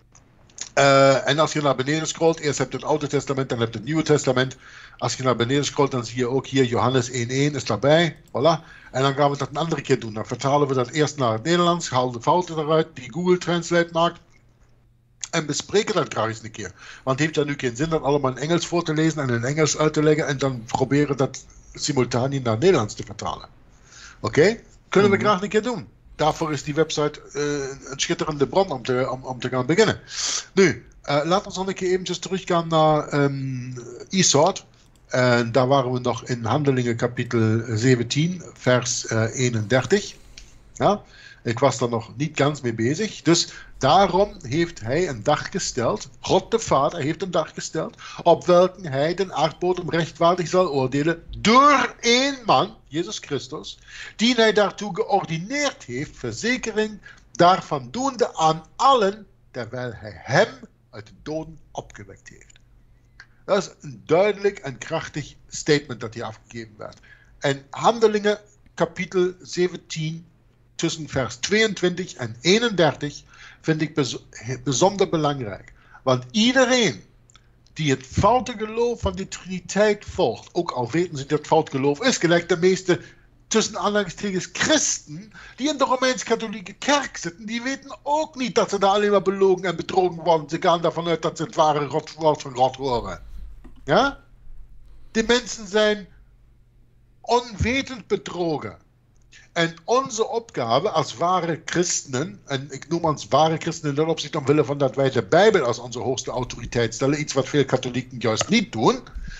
Uh, en als je naar beneden scrolt, eerst heb je het Oude Testament, dan heb je het Nieuwe Testament. Als je naar beneden scrolt, dan zie je ook hier Johannes één één is daarbij. Voilà. En dan gaan we dat een andere keer doen. Dan vertalen we dat eerst naar het Nederlands, halen de fouten eruit die Google Translate maakt. En bespreken dat graag eens een keer. Want het heeft ja nu geen zin dat allemaal in Engels voor te lezen en in Engels uit te leggen en dan proberen dat simultaan naar Nederlands te vertalen. Oké? Okay? Kunnen we graag een keer doen. Daarvoor is die website uh, een schitterende bron om te, om, om te gaan beginnen. Nu, uh, laten we nog een keer eventjes teruggaan naar um, Isod. En daar waren we nog in Handelingen kapitel zeventien, vers uh, eenendertig. Ja? Ik was daar nog niet ganz mee bezig. Dus daarom heeft hij een dag gesteld, God de Vader heeft een dag gesteld, op welke hij den aardbodem rechtvaardig zal oordelen door één man, Jezus Christus, die hij daartoe geordineerd heeft, verzekering daarvan doende aan allen, terwijl hij hem uit de doden opgewekt heeft. Dat is een duidelijk en krachtig statement dat hier afgegeven werd. En Handelingen kapitel zeventien, tussen vers tweeëntwintig en eenendertig, vind ik bezo- bijzonder belangrijk. Want iedereen die het foute geloof van de Triniteit volgt, ook al weten ze dat het fout geloof is, gelijk de meeste tussen aanhalingstekens christen die in de Romeins-Katholieke kerk zitten, die weten ook niet dat ze daar alleen maar belogen en bedrogen worden. Ze gaan ervan uit dat ze het ware woord van God horen. Ja? Die mensen zijn onwetend bedrogen. En onze opgave als ware christenen, en ik noem ons ware christenen in dat opzicht omwille van dat wij de Bijbel als onze hoogste autoriteit stellen, iets wat veel katholieken juist niet doen.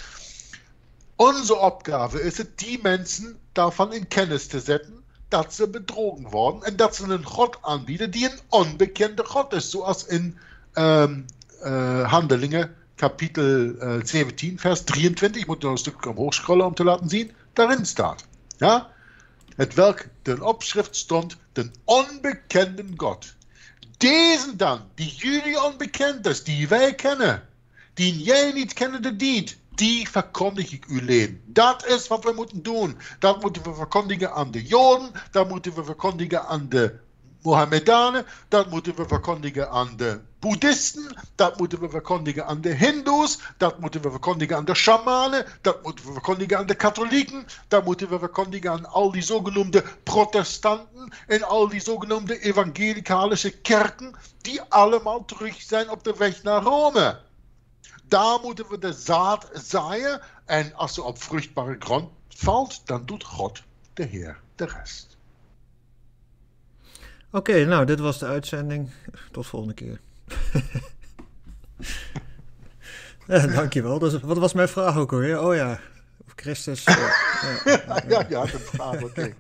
Onze opgave is het die mensen daarvan in kennis te zetten dat ze bedrogen worden en dat ze een God aanbieden die een onbekende God is, zoals in um, uh, Handelingen kapitel uh, zeventien vers drieëntwintig, ik moet nog een stukje omhoog scrollen om te laten zien, daarin staat. Ja? Het welk ten opschrift stond, den onbekende God. Deze dan, die jullie onbekend is, die wij kennen, die jij niet kennende dient, die verkondig ik u leen. Dat is wat we moeten doen. Dat moeten we verkondigen aan de Joden, dat moeten we verkondigen aan de Mohammedanen, dat moeten we verkondigen aan de Boeddhisten, dat moeten we verkondigen aan de Hindoes, dat moeten we verkondigen aan de shamanen, dat moeten we verkondigen aan de katholieken, dat moeten we verkondigen aan al die zogenoemde protestanten en al die zogenoemde evangelicalische kerken, die allemaal terug zijn op de weg naar Rome. Daar moeten we de zaad zaaien en als ze op vruchtbare grond valt, dan doet God, de Heer, de rest. Oké, okay, nou, dit was de uitzending. Tot volgende keer. Ja, dankjewel. Dus, wat was mijn vraag ook alweer? Oh ja, of Christus... Uh, ja, ja, ja, ja, de vraag, oké. Okay.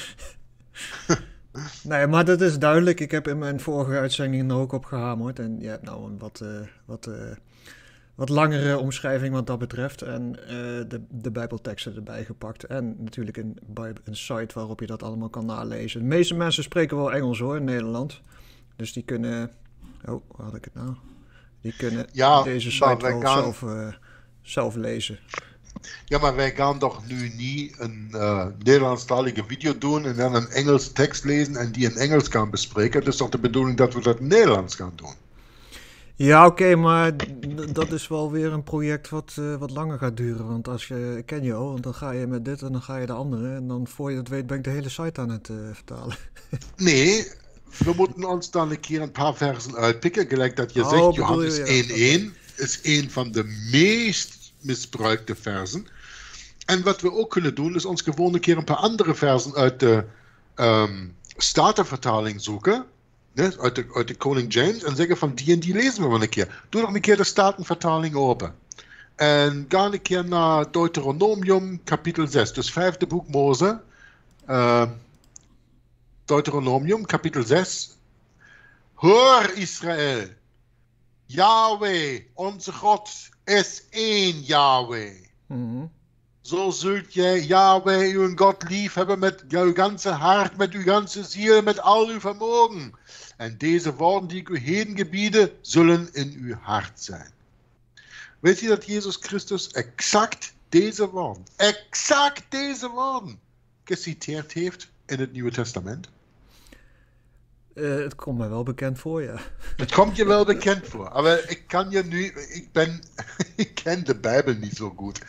Nee, maar dat is duidelijk. Ik heb in mijn vorige uitzending er ook op gehamerd. En je hebt nou een wat, uh, wat, uh, wat langere omschrijving wat dat betreft. En uh, de, de bijbelteksten erbij gepakt. En natuurlijk een, een site waarop je dat allemaal kan nalezen. De meeste mensen spreken wel Engels hoor, in Nederland. Dus die kunnen... Oh, hoe had ik het nou? Die kunnen ja, deze site wel gaan... zelf, uh, zelf lezen. Ja, maar wij gaan toch nu niet een uh, Nederlandstalige video doen en dan een Engels tekst lezen en die in Engels gaan bespreken. Het is toch de bedoeling dat we dat in Nederlands gaan doen? Ja, oké, okay, maar d- dat is wel weer een project wat, uh, wat langer gaat duren. Want als je, ik ken je al, want dan ga je met dit en dan ga je de andere. En dan voor je het weet ben ik de hele site aan het uh, vertalen. Nee, we moeten ons dan een keer een paar versen uitpikken. Gelijk dat je oh, zegt, Johannes je, ja. één één is een van de meest misbruikte versen. En wat we ook kunnen doen, is ons gewoon een keer een paar andere versen uit de um, Statenvertaling zoeken. Ne, uit, de, uit de Koning James en zeggen van die en die lezen we wel een keer. Doe nog een keer de Statenvertaling open. En ga een keer naar Deuteronomium kapitel zes, dus vijfde boek Mose. Uh, Deuteronomium kapitel zes. Hoor Israël, Yahweh, onze God, is één Yahweh. Mm-hmm. Zo zult jij Yahweh, uw God, lief hebben met uw ganze hart, met uw ganze ziel, met al uw vermogen. En deze woorden die ik u heden gebiede, zullen in uw hart zijn. Weet je dat Jezus Christus exact deze woorden, exact deze woorden, geciteerd heeft in het Nieuwe Testament? Uh, het komt mij wel bekend voor, ja. Het komt je wel bekend voor, maar ik kan je nu, ik ben, ik ken de Bijbel niet zo goed.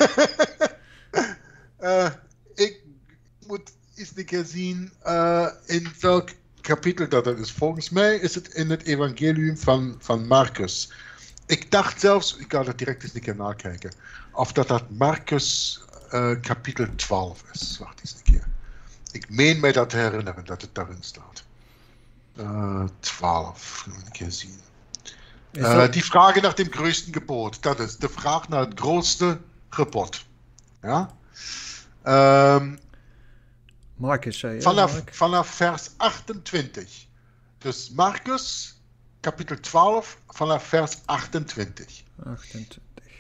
uh, ik moet eens een keer zien uh, in welk kapitel dat is. Volgens mij is het in het Evangelium van, van Marcus. Ik dacht zelfs, ik ga dat direct eens een keer nakijken, of dat dat Marcus uh, kapitel twaalf is. Wacht eens een keer. Ik meen mij dat te herinneren dat het daarin staat. Uh, twaalf, gaan we een keer zien. Uh, dat... Die vragen naar het grootste gebod, dat is de vraag naar het grootste gebod. Ja? Um, Marcus zei je, vanaf, Mark? vanaf vers achtentwintig. Dus Marcus, kapitel twaalf, vanaf vers achtentwintig. achtentwintig.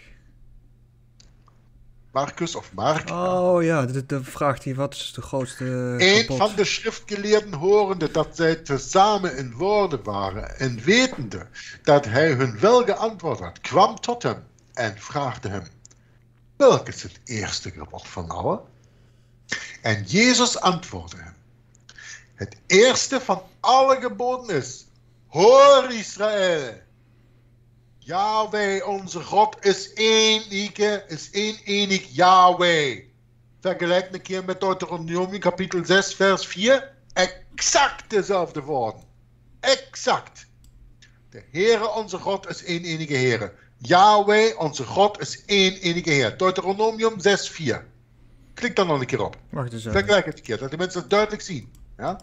Marcus of Mark. Oh ja, dan vraagt hij wat is de grootste Een gebod? van de schriftgeleerden horende dat zij tezamen in woorden waren en wetende dat hij hun wel geantwoord had, kwam tot hem en vraagde hem, welk is het eerste gebod van allen? En Jezus antwoordde hem, het eerste van alle geboden is, hoor Israël, Yahweh onze God is één enige, is één enig Yahweh. Vergelijk een keer met Deuteronomium kapitel zes vers vier. Exact dezelfde woorden. Exact. De Heere onze God is één enige Heere. Yahweh onze God is één enige Heer. Deuteronomium zes vier. Klik dan nog een keer op. Wacht eens even. Vergelijk het een keer, dat de mensen het duidelijk zien. Ja?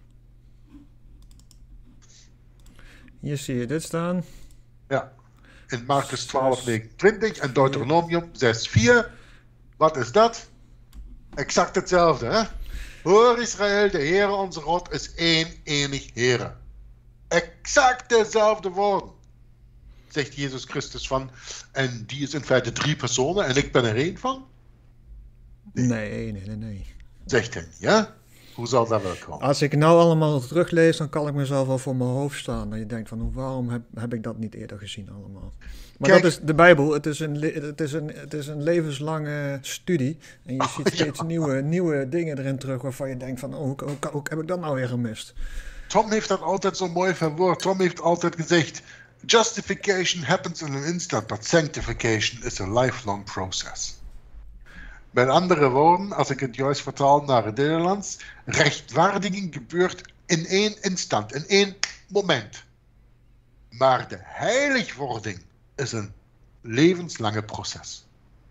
Hier zie je dit staan. Ja. In Marcus twaalf negenentwintig en Deuteronomium zes vier. Wat is dat? Exact hetzelfde, hè? Hoor Israël, de Heere onze God is één enig Heere. Exact dezelfde woorden. Zegt Jezus Christus van, en die is in feite drie personen en ik ben er één van? Nee, nee, nee, nee. nee. Zegt hij, ja? Hoe zal dat wel komen? Als ik nou allemaal teruglees, dan kan ik mezelf wel voor mijn hoofd staan. Dat je denkt van, waarom heb, heb ik dat niet eerder gezien allemaal? Maar Kijk, dat is de Bijbel. Het is een, het is een, het is een levenslange studie. En je oh, ziet steeds ja. nieuwe, nieuwe dingen erin terug waarvan je denkt van, oh, hoe, hoe, hoe heb ik dat nou weer gemist? Tom heeft dat altijd zo mooi verwoord. Tom heeft altijd gezegd, justification happens in an instant, but sanctification is a lifelong process. Met andere woorden, als ik het juist vertaal naar het Nederlands, rechtvaardiging gebeurt in één instant, in één moment. Maar de heiligwording is een levenslange proces.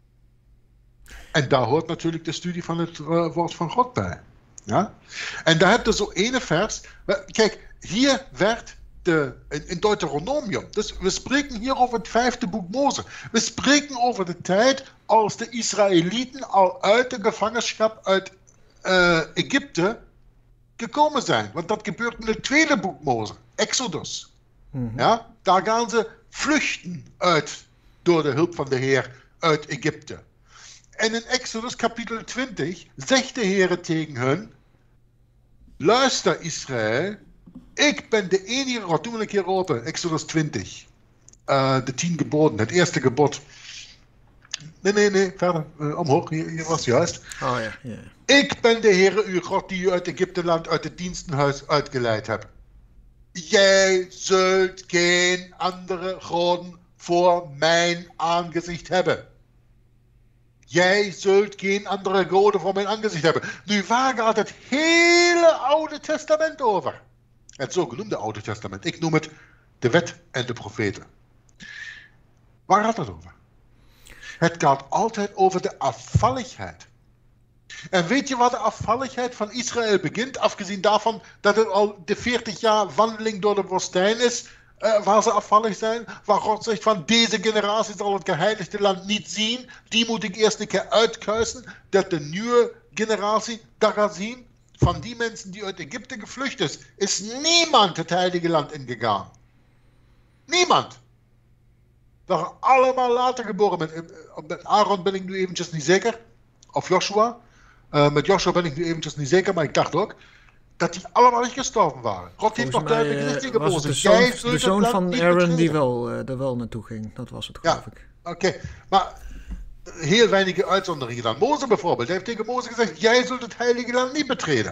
En daar hoort natuurlijk de studie van het uh, woord van God bij. Ja? En daar heb je zo ene vers. Kijk, hier werd de, in, in Deuteronomium, dus we spreken hier over het vijfde boek Mose. We spreken over de tijd als de Israëlieten al uit de gevangenschap uit uh, Egypte gekomen zijn. Want dat gebeurt in het tweede boek Mose, Exodus. Mm-hmm. Ja? Daar gaan ze vluchten uit, door de hulp van de Heer, uit Egypte. En in Exodus kapitel twintig zegt de Heer tegen hun, luister Israël, ik ben de enige God. Doe maar een keer open, Exodus twintig. Uh, de tien geboden, het eerste gebod. Nee, nee, nee, verder, uh, omhoog, hier, hier was juist. Oh ja, ja. Ik ben de Heere uw God die u uit Egypteland, uit het dienstenhuis uitgeleid hebt. Jij zult geen andere goden voor mijn aangezicht hebben. Jij zult geen andere goden voor mijn aangezicht hebben. Nu, waar gaat het hele Oude Testament over? Het zogenoemde Oude Testament. Ik noem het de wet en de profeten. Waar gaat het over? Het gaat altijd over de afvalligheid En weet je waar de afvalligheid van Israël begint? Afgezien daarvan dat het al de veertig jaar wandeling door de woestijn is, uh, waar ze afvallig zijn. Waar God zegt van deze generatie zal het geheiligde land niet zien. Die moet ik eerst een keer uitkuisen. Dat de nieuwe generatie dat gaat zien. Van die mensen die uit Egypte gevlucht is, is niemand het heilige land ingegaan. Niemand. Waren allemaal later geboren. Met, met Aaron ben ik nu eventjes niet zeker. Of Joshua. Uh, met Joshua ben ik nu eventjes niet zeker, maar ik dacht ook dat die allemaal niet gestorven waren. God heeft nog duidelijk gezegd tegen Mozes. De zoon, de zoon van Aaron die wel, uh, er wel naartoe ging. Dat was het, geloof ja, ik. Oké, okay. Maar heel weinig uitzonderingen gedaan. Mozes bijvoorbeeld, hij heeft tegen Mozes gezegd, jij zult het heilige land niet betreden.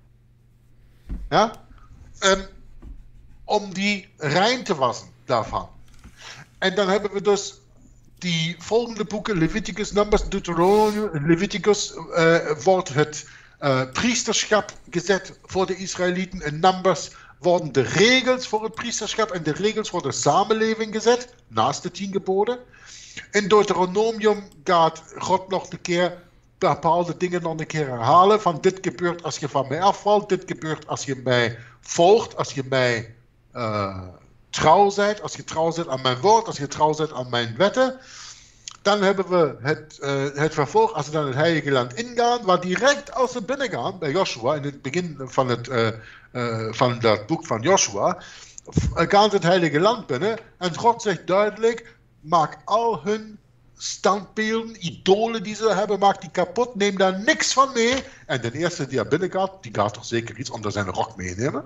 Ja? Um, om die rein te wassen daarvan. En dan hebben we dus die volgende boeken, Leviticus, Numbers, Deuteronomium, Leviticus, uh, wordt het uh, priesterschap gezet voor de Israëlieten. In Numbers worden de regels voor het priesterschap en de regels voor de samenleving gezet, naast de tien geboden. In Deuteronomium gaat God nog een keer bepaalde dingen nog een keer herhalen. Van dit gebeurt als je van mij afvalt, dit gebeurt als je mij volgt, als je mij uh, trouw bent, als je trouw bent aan mijn woord, als je trouw bent aan mijn wetten. Dan hebben we het, uh, het vervolg, als ze dan het heilige land ingaan, waar direct als ze binnengaan, bij Joshua, in het begin van, het, uh, uh, van dat boek van Joshua, gaan ze het heilige land binnen en God zegt duidelijk, maak al hun standbeelden, idolen die ze hebben, maak die kapot, neem daar niks van mee. En de eerste die er binnen gaat, die gaat toch zeker iets onder zijn rok meenemen.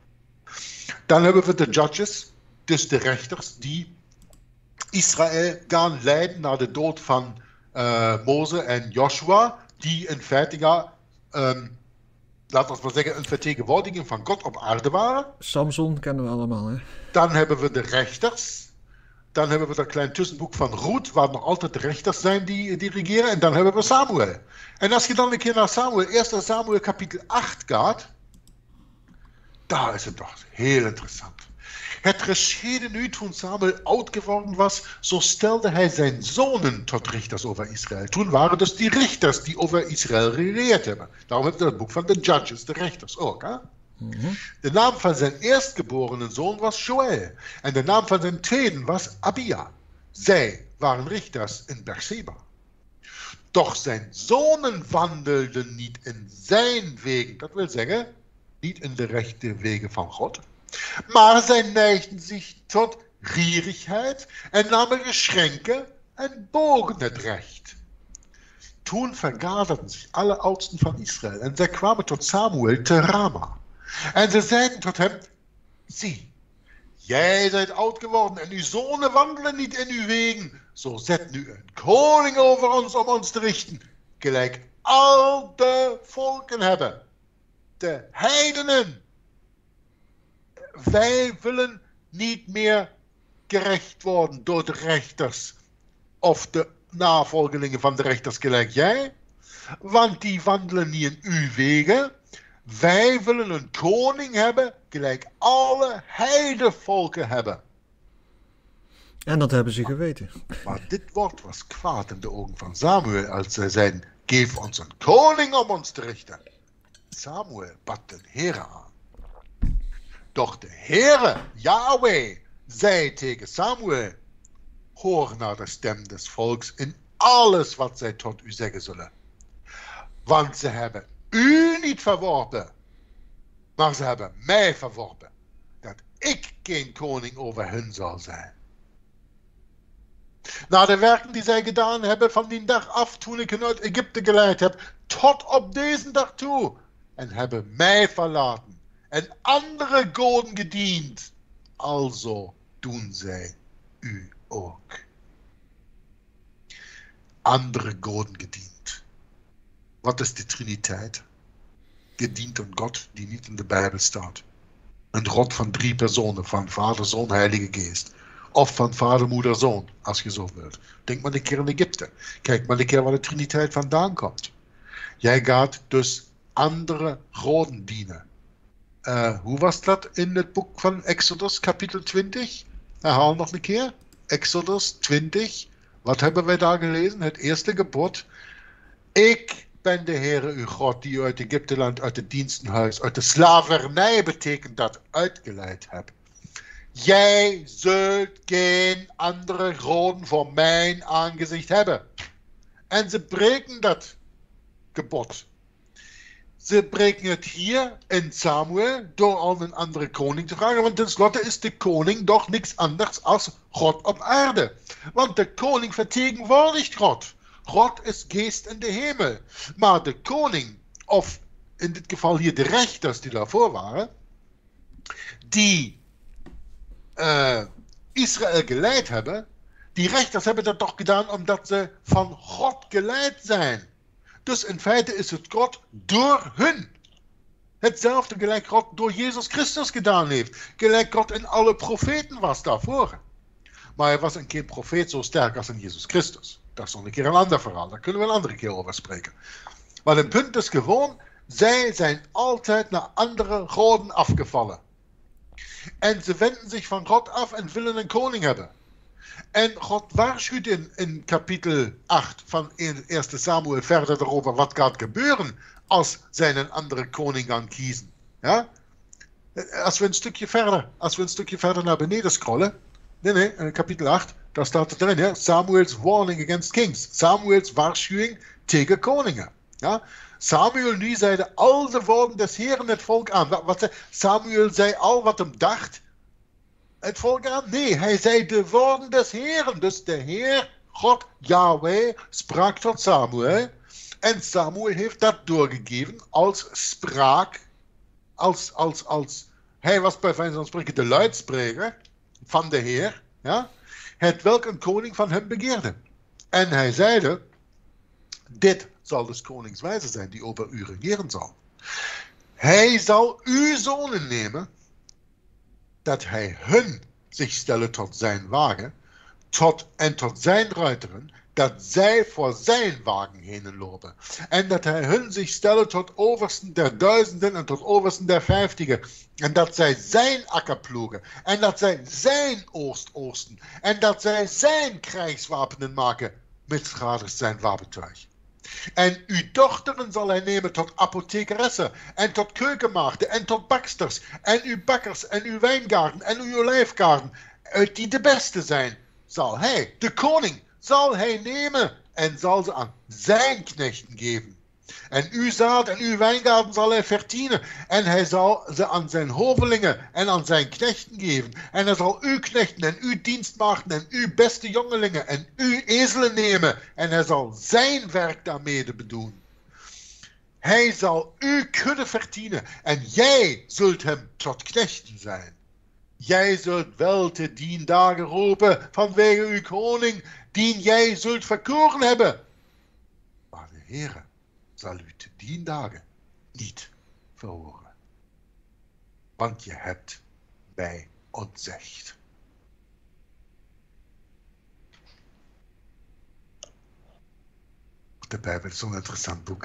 Dan hebben we de judges, dus de rechters, die Israël gaan leiden naar de dood van uh, Mozes en Joshua, die in feite ja, um, laten we maar zeggen, een vertegenwoordiging van God op aarde waren. Samson kennen we allemaal, hè? Dan hebben we de rechters. Dan hebben we dat klein tussenboek van Ruth, waar nog altijd de rechters zijn die, die regeren. En dan hebben we Samuel. En als je dan een keer naar Samuel, eerste Samuel kapitel acht gaat, daar is het toch heel interessant. Het geschiedde nu toen Samuel oud geworden was, zo stelde hij zijn zonen tot richters over Israël. Toen waren dus die richters die over Israël geregeerd hebben. Daarom hebben we het boek van de judges, de rechters ook. Hè? Mm-hmm. De naam van zijn eerstgeborene zoon was Joël. En de naam van zijn tweede was Abia. Zij waren richters in Beersheba. Doch zijn zonen wandelden niet in zijn wegen. Dat wil zeggen, niet in de rechte wegen van God. Maar zij neigden zich tot gierigheid en namen geschenken en bogen het recht. Toen vergaderden zich alle oudsten van Israël en zij kwamen tot Samuel te Rama. En ze zeiden tot hem, zie, jij zijt oud geworden en uw zonen wandelen niet in uw wegen. Zo zet nu een koning over ons om ons te richten, gelijk al de volken hebben, de heidenen. Wij willen niet meer gerecht worden door de rechters of de navolgelingen van de rechters gelijk jij, want die wandelen niet in uw wegen. Wij willen een koning hebben gelijk alle heidevolken hebben. En dat hebben ze geweten. Maar dit woord was kwaad in de ogen van Samuel als zij zeiden, geef ons een koning om ons te richten. Samuel bad de Heere aan. Doch de Heere, Yahweh, zei tegen Samuel, hoor naar de stem des volks in alles wat zij tot u zeggen zullen. Want ze hebben u niet verworpen, maar ze hebben mij verworpen, dat ik geen koning over hen zal zijn. Na de werken die zij gedaan hebben van die dag af, toen ik hen uit Egypte geleid heb, tot op deze dag toe, en hebben mij verlaten en andere goden gediend, alzo doen zij u ook. Andere goden gediend. Wat is de Triniteit? Gedient een God die niet in de Bijbel staat. Een God van drie personen, van Vader, Zoon, Heilige Geest. Of van Vader, Moeder, Zoon, als je zo wilt. Denk maar een keer in Egypte. Kijk maar een keer waar de Triniteit vandaan komt. Jij gaat dus andere goden dienen. Uh, hoe was dat in het boek van Exodus, kapitel twintig? Herhaal nog een keer. Exodus twintig. Wat hebben wij daar gelezen? Het eerste gebod. Ik ben de Heere uw God, die u uit Egypteland, uit het dienstenhuis, uit de slavernij betekent dat, uitgeleid heb. Jij zult geen andere goden voor mijn aangezicht hebben. En ze breken dat gebod. Ze breken het hier in Samuel door al een andere koning te vragen, want tenslotte is de koning toch niks anders als God op aarde. Want de koning vertegenwoordigt God. God is geest in de hemel. Maar de koning, of in dit geval hier de rechters die daarvoor waren, die uh, Israël geleid hebben, die rechters hebben dat toch gedaan omdat ze van God geleid zijn. Dus in feite is het God door hun. Hetzelfde gelijk God door Jezus Christus gedaan heeft. Gelijk God in alle profeten was daarvoor. Maar hij was een geen profeet zo sterk als in Jezus Christus. Dat is nog een keer een ander verhaal. Daar kunnen we een andere keer over spreken. Maar het punt is gewoon, zij zijn altijd naar andere goden afgevallen. En ze wenden zich van God af en willen een koning hebben. En God waarschuwt in, in kapitel acht van eerste Samuel verder erover wat gaat gebeuren als zij een andere koning gaan kiezen. Ja? Als we een stukje verder, als we een stukje verder naar beneden scrollen, nee nee, in kapitel acht, daar staat het erin, ja? Samuel's warning against kings. Samuels waarschuwing tegen koningen. Ja? Samuel nu zeide al de woorden des Heeren het volk aan. Wat, wat, Samuel zei al wat hem dacht het volk aan? Nee, hij zei de woorden des Heeren. Dus de Heer, God, Yahweh, sprak tot Samuel. En Samuel heeft dat doorgegeven als spraak, als, als, als, hij was bij wijze van spreken de luidspreker van de Heer, ja, het welk een koning van hem begeerde. En hij zeide, dit zal dus koningswijze zijn die over u regeren zal. Hij zal uw zonen nemen, dat hij hun zich stellen tot zijn wagen, tot, en tot zijn ruiteren, dat zij voor zijn wagen heen lopen. En dat hij hun zich stellen tot oversten der duizenden en tot oversten der vijftigen. En dat zij zijn akker ploegen. En dat zij zijn oogst oogsten. En dat zij zijn krijgswapenen maken, mitsgaders zijn wapentuig. En uw dochteren zal hij nemen tot apothekeressen, en tot keukenmaagden, en tot baksters, en uw bakkers, en uw wijngaarden, en uw olijfgaarden, uit die de beste zijn, zal hij, de koning, zal hij nemen, en zal ze aan zijn knechten geven. En uw zaad en uw wijngaarden zal hij vertienen, en hij zal ze aan zijn hovelingen en aan zijn knechten geven. En hij zal uw knechten en uw dienstmaagden en uw beste jongelingen en uw ezelen nemen, en hij zal zijn werk daarmee bedoen. Hij zal uw kudde vertienen, en jij zult hem tot knechten zijn. Jij zult wel te dien dagen roepen vanwege uw koning, dien jij zult verkoren hebben. Maar de Heere zal u te dien dagen niet verhoren. Want je hebt mij ontzegd. De Bijbel is zo'n interessant boek, hè?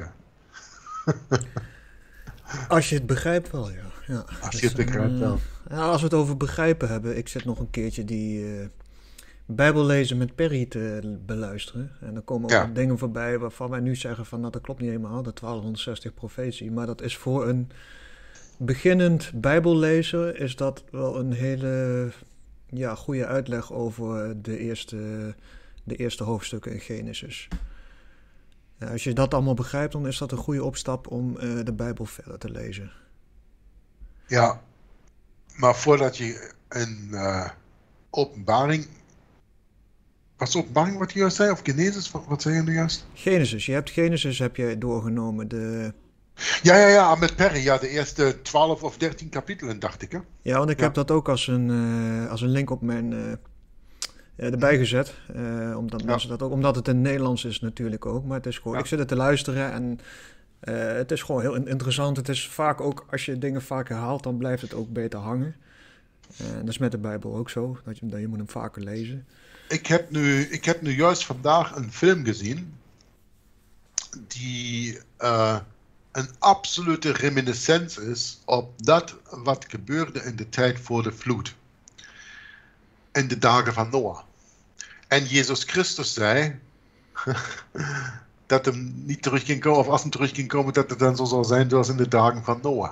Als je het begrijpt wel, ja. ja als je het begrijpt uh, wel. Ja, als we het over begrijpen hebben, ik zit nog een keertje die uh, Bijbel lezen met Perry te beluisteren. En dan komen ook ja. dingen voorbij waarvan wij nu zeggen van, nou, dat klopt niet helemaal, de twaalfhonderdzestig profetie. Maar dat is voor een beginnend Bijbellezer is dat wel een hele ja, goede uitleg over de eerste, de eerste hoofdstukken in Genesis. Ja, als je dat allemaal begrijpt, dan is dat een goede opstap om uh, de Bijbel verder te lezen. Ja, maar voordat je een uh, openbaring... Was het openbaring wat je juist zei? Of Genesis? Wat, wat zei je nu juist? Genesis. Je hebt Genesis heb je doorgenomen. De... Ja, ja, ja, met Perry. Ja, de eerste twaalf of dertien kapitelen, dacht ik. Hè? Ja, want ik ja. heb dat ook als een, uh, als een link op mijn... Uh, Ja, erbij gezet, uh, omdat, ja. mensen dat ook, omdat het in Nederlands is natuurlijk ook. Maar het is gewoon, ja. ik zit er te luisteren en uh, het is gewoon heel interessant. Het is vaak ook, als je dingen vaak herhaalt, dan blijft het ook beter hangen. Uh, dat is met de Bijbel ook zo, dat je, dat je moet hem vaker lezen. Ik heb, nu, ik heb nu juist vandaag een film gezien die uh, een absolute reminiscens is op dat wat gebeurde in de tijd voor de vloed. In de dagen van Noach. En Jezus Christus zei, dat hem niet terug ging komen, of als hem terug ging komen, dat het dan zo zal zijn zoals in de dagen van Noah.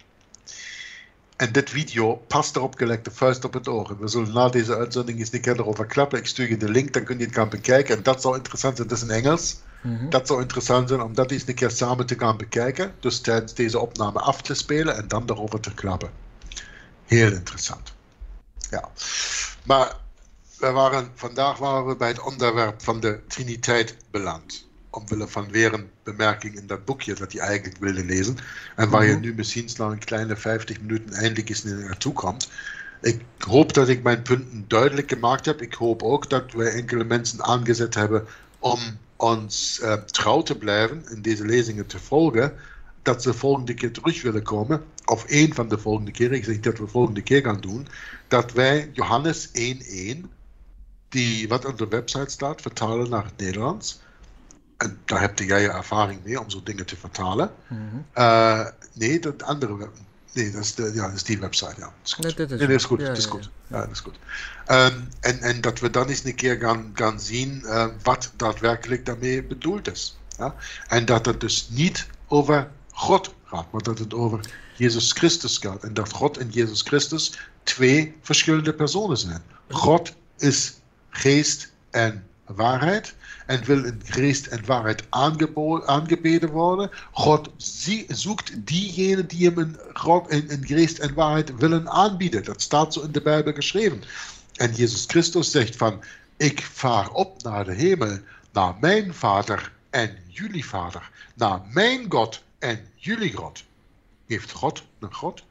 En dit video past erop gelijk de vuist op het oog. We zullen na deze uitzending eens een keer erover klappen. Ik stuur je de link, dan kun je het gaan bekijken. En dat zou interessant zijn, dat is in Engels. Mm-hmm. Dat zou interessant zijn om dat eens een keer samen te gaan bekijken. Dus tijdens deze opname af te spelen en dan erover te klappen. Heel interessant. Ja. Maar we waren, vandaag waren we bij het onderwerp van de Triniteit beland. Omwille van weer een bemerking in dat boekje dat je eigenlijk wilde lezen. En waar je nu misschien na een kleine vijftig minuten eindelijk eens naartoe komt. Ik hoop dat ik mijn punten duidelijk gemaakt heb. Ik hoop ook dat wij enkele mensen aangezet hebben om ons uh, trouw te blijven in deze lezingen te volgen. Dat ze de volgende keer terug willen komen. Of één van de volgende keren. Ik zeg niet dat we de volgende keer gaan doen. Dat wij Johannes één één, die wat op de website staat, vertalen naar het Nederlands. En daar heb jij je ervaring mee om zo dingen te vertalen. Mm-hmm. uh, nee, dat andere web, nee, dat is, de, ja, dat is die website. Ja, dat is goed. Nee, dat is, nee, dat is goed. Ja, dat is goed. Ja, ja, dat is goed. Um, en, en dat we dan eens een keer gaan, gaan zien uh, wat daadwerkelijk daarmee bedoeld is. Ja? En dat het dus niet over God gaat, maar dat het over Jezus Christus gaat. En dat God en Jezus Christus twee verschillende personen zijn. God is geest en waarheid. En wil in geest en waarheid aangebeden worden. God zie, zoekt diegenen die hem in, in, in geest en waarheid willen aanbieden. Dat staat zo in de Bijbel geschreven. En Jezus Christus zegt van, ik vaar op naar de hemel, naar mijn Vader en jullie Vader. Naar mijn God en jullie God. Heeft God een God?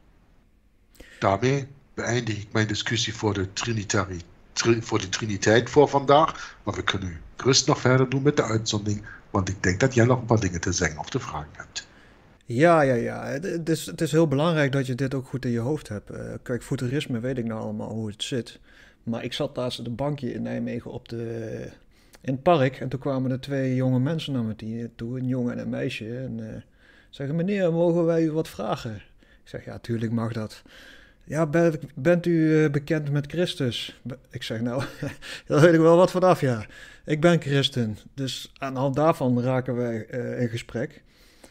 Daarmee beëindig ik mijn discussie voor de Trinitariteit. voor de Triniteit voor vandaag, maar we kunnen gerust nog verder doen met de uitzending, want ik denk dat jij nog een paar dingen te zeggen of te vragen hebt. Ja, ja, ja. Het is, het is heel belangrijk dat je dit ook goed in je hoofd hebt. Uh, kijk, futurisme weet ik nou allemaal hoe het zit, maar ik zat laatst op een bankje in Nijmegen op de, in het park en toen kwamen er twee jonge mensen naar me toe, een jongen en een meisje, en uh, zeggen, meneer, mogen wij u wat vragen? Ik zeg, ja, tuurlijk mag dat. Ja, ben, bent u bekend met Christus? Ik zeg, nou, daar weet ik wel wat vanaf, ja. Ik ben christen. Dus aan de hand daarvan raken wij uh, in gesprek.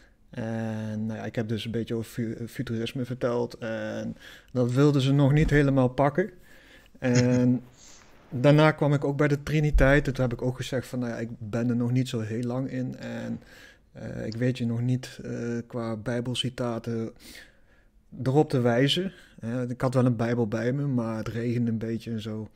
En nou ja, ik heb dus een beetje over futurisme verteld. En dat wilden ze nog niet helemaal pakken. En daarna kwam ik ook bij de Triniteit. En toen heb ik ook gezegd van, nou ja, ik ben er nog niet zo heel lang in. En uh, ik weet je nog niet uh, qua bijbelcitaten erop te wijzen. Uh, ik had wel een Bijbel bij me, maar het regende een beetje en zo.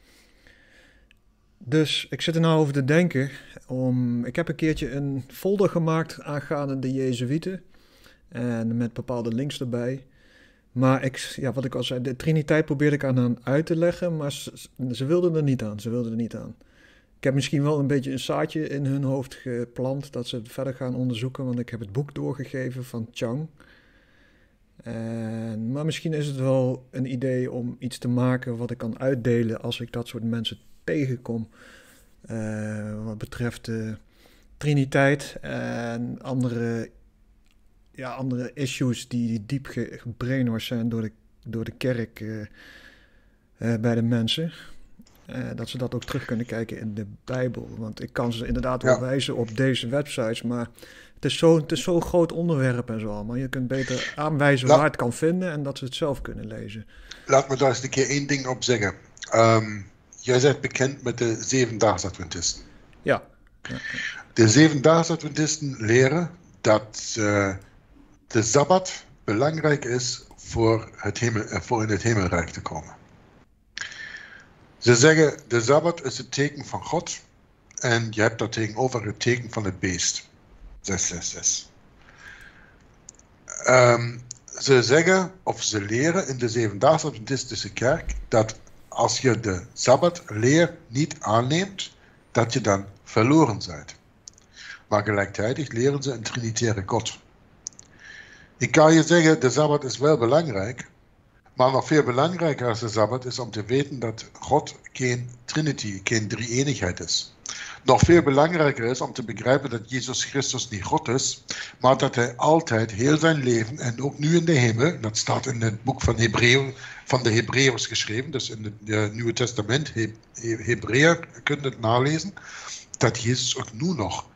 Dus ik zit er nou over te denken. Om, ik heb een keertje een folder gemaakt aangaande de Jezuïeten. En met bepaalde links erbij. Maar ik, ja, wat ik al zei, de Triniteit probeerde ik aan hen uit te leggen, maar ze, ze wilden er niet aan. Ze wilden er niet aan. Ik heb misschien wel een beetje een zaadje in hun hoofd geplant dat ze het verder gaan onderzoeken, want ik heb het boek doorgegeven van Chang. En, maar misschien is het wel een idee om iets te maken wat ik kan uitdelen als ik dat soort mensen tegenkom. Uh, wat betreft de Triniteit en andere, ja, andere issues die diep gebrainwashed zijn door de, door de kerk uh, uh, bij de mensen. Uh, dat ze dat ook terug kunnen kijken in de Bijbel. Want ik kan ze inderdaad wel ja. wijzen op deze websites, maar het is zo'n zo groot onderwerp en zo allemaal. Je kunt beter aanwijzen Laat, waar het kan vinden en dat ze het zelf kunnen lezen. Laat me daar eens een keer één ding op zeggen. Um, jij bent bekend met de Zevendaags Adventisten. Ja. ja. De Zevendaags Adventisten leren dat uh, de Sabbat belangrijk is voor, het hemel, voor in het hemelrijk te komen. Ze zeggen, de Sabbat is het teken van God en je hebt daar tegenover het teken van het beest. zes zes zes. Um, ze zeggen, of ze leren in de Zevendaagse Adventistische kerk, dat als je de Sabbatleer niet aanneemt, dat je dan verloren bent. Maar gelijktijdig leren ze een trinitaire God. Ik kan je zeggen, de Sabbat is wel belangrijk, maar nog veel belangrijker als de Sabbat is om te weten dat God geen Trinity, geen drie-eenigheid is. Nog veel belangrijker is om te begrijpen dat Jezus Christus niet God is, maar dat hij altijd heel zijn leven en ook nu in de hemel, dat staat in het boek van, Hebreeën, van de Hebreeërs geschreven, dus in het uh, Nieuwe Testament, He, He, Hebreeën, kunt het nalezen, dat Jezus ook nu nog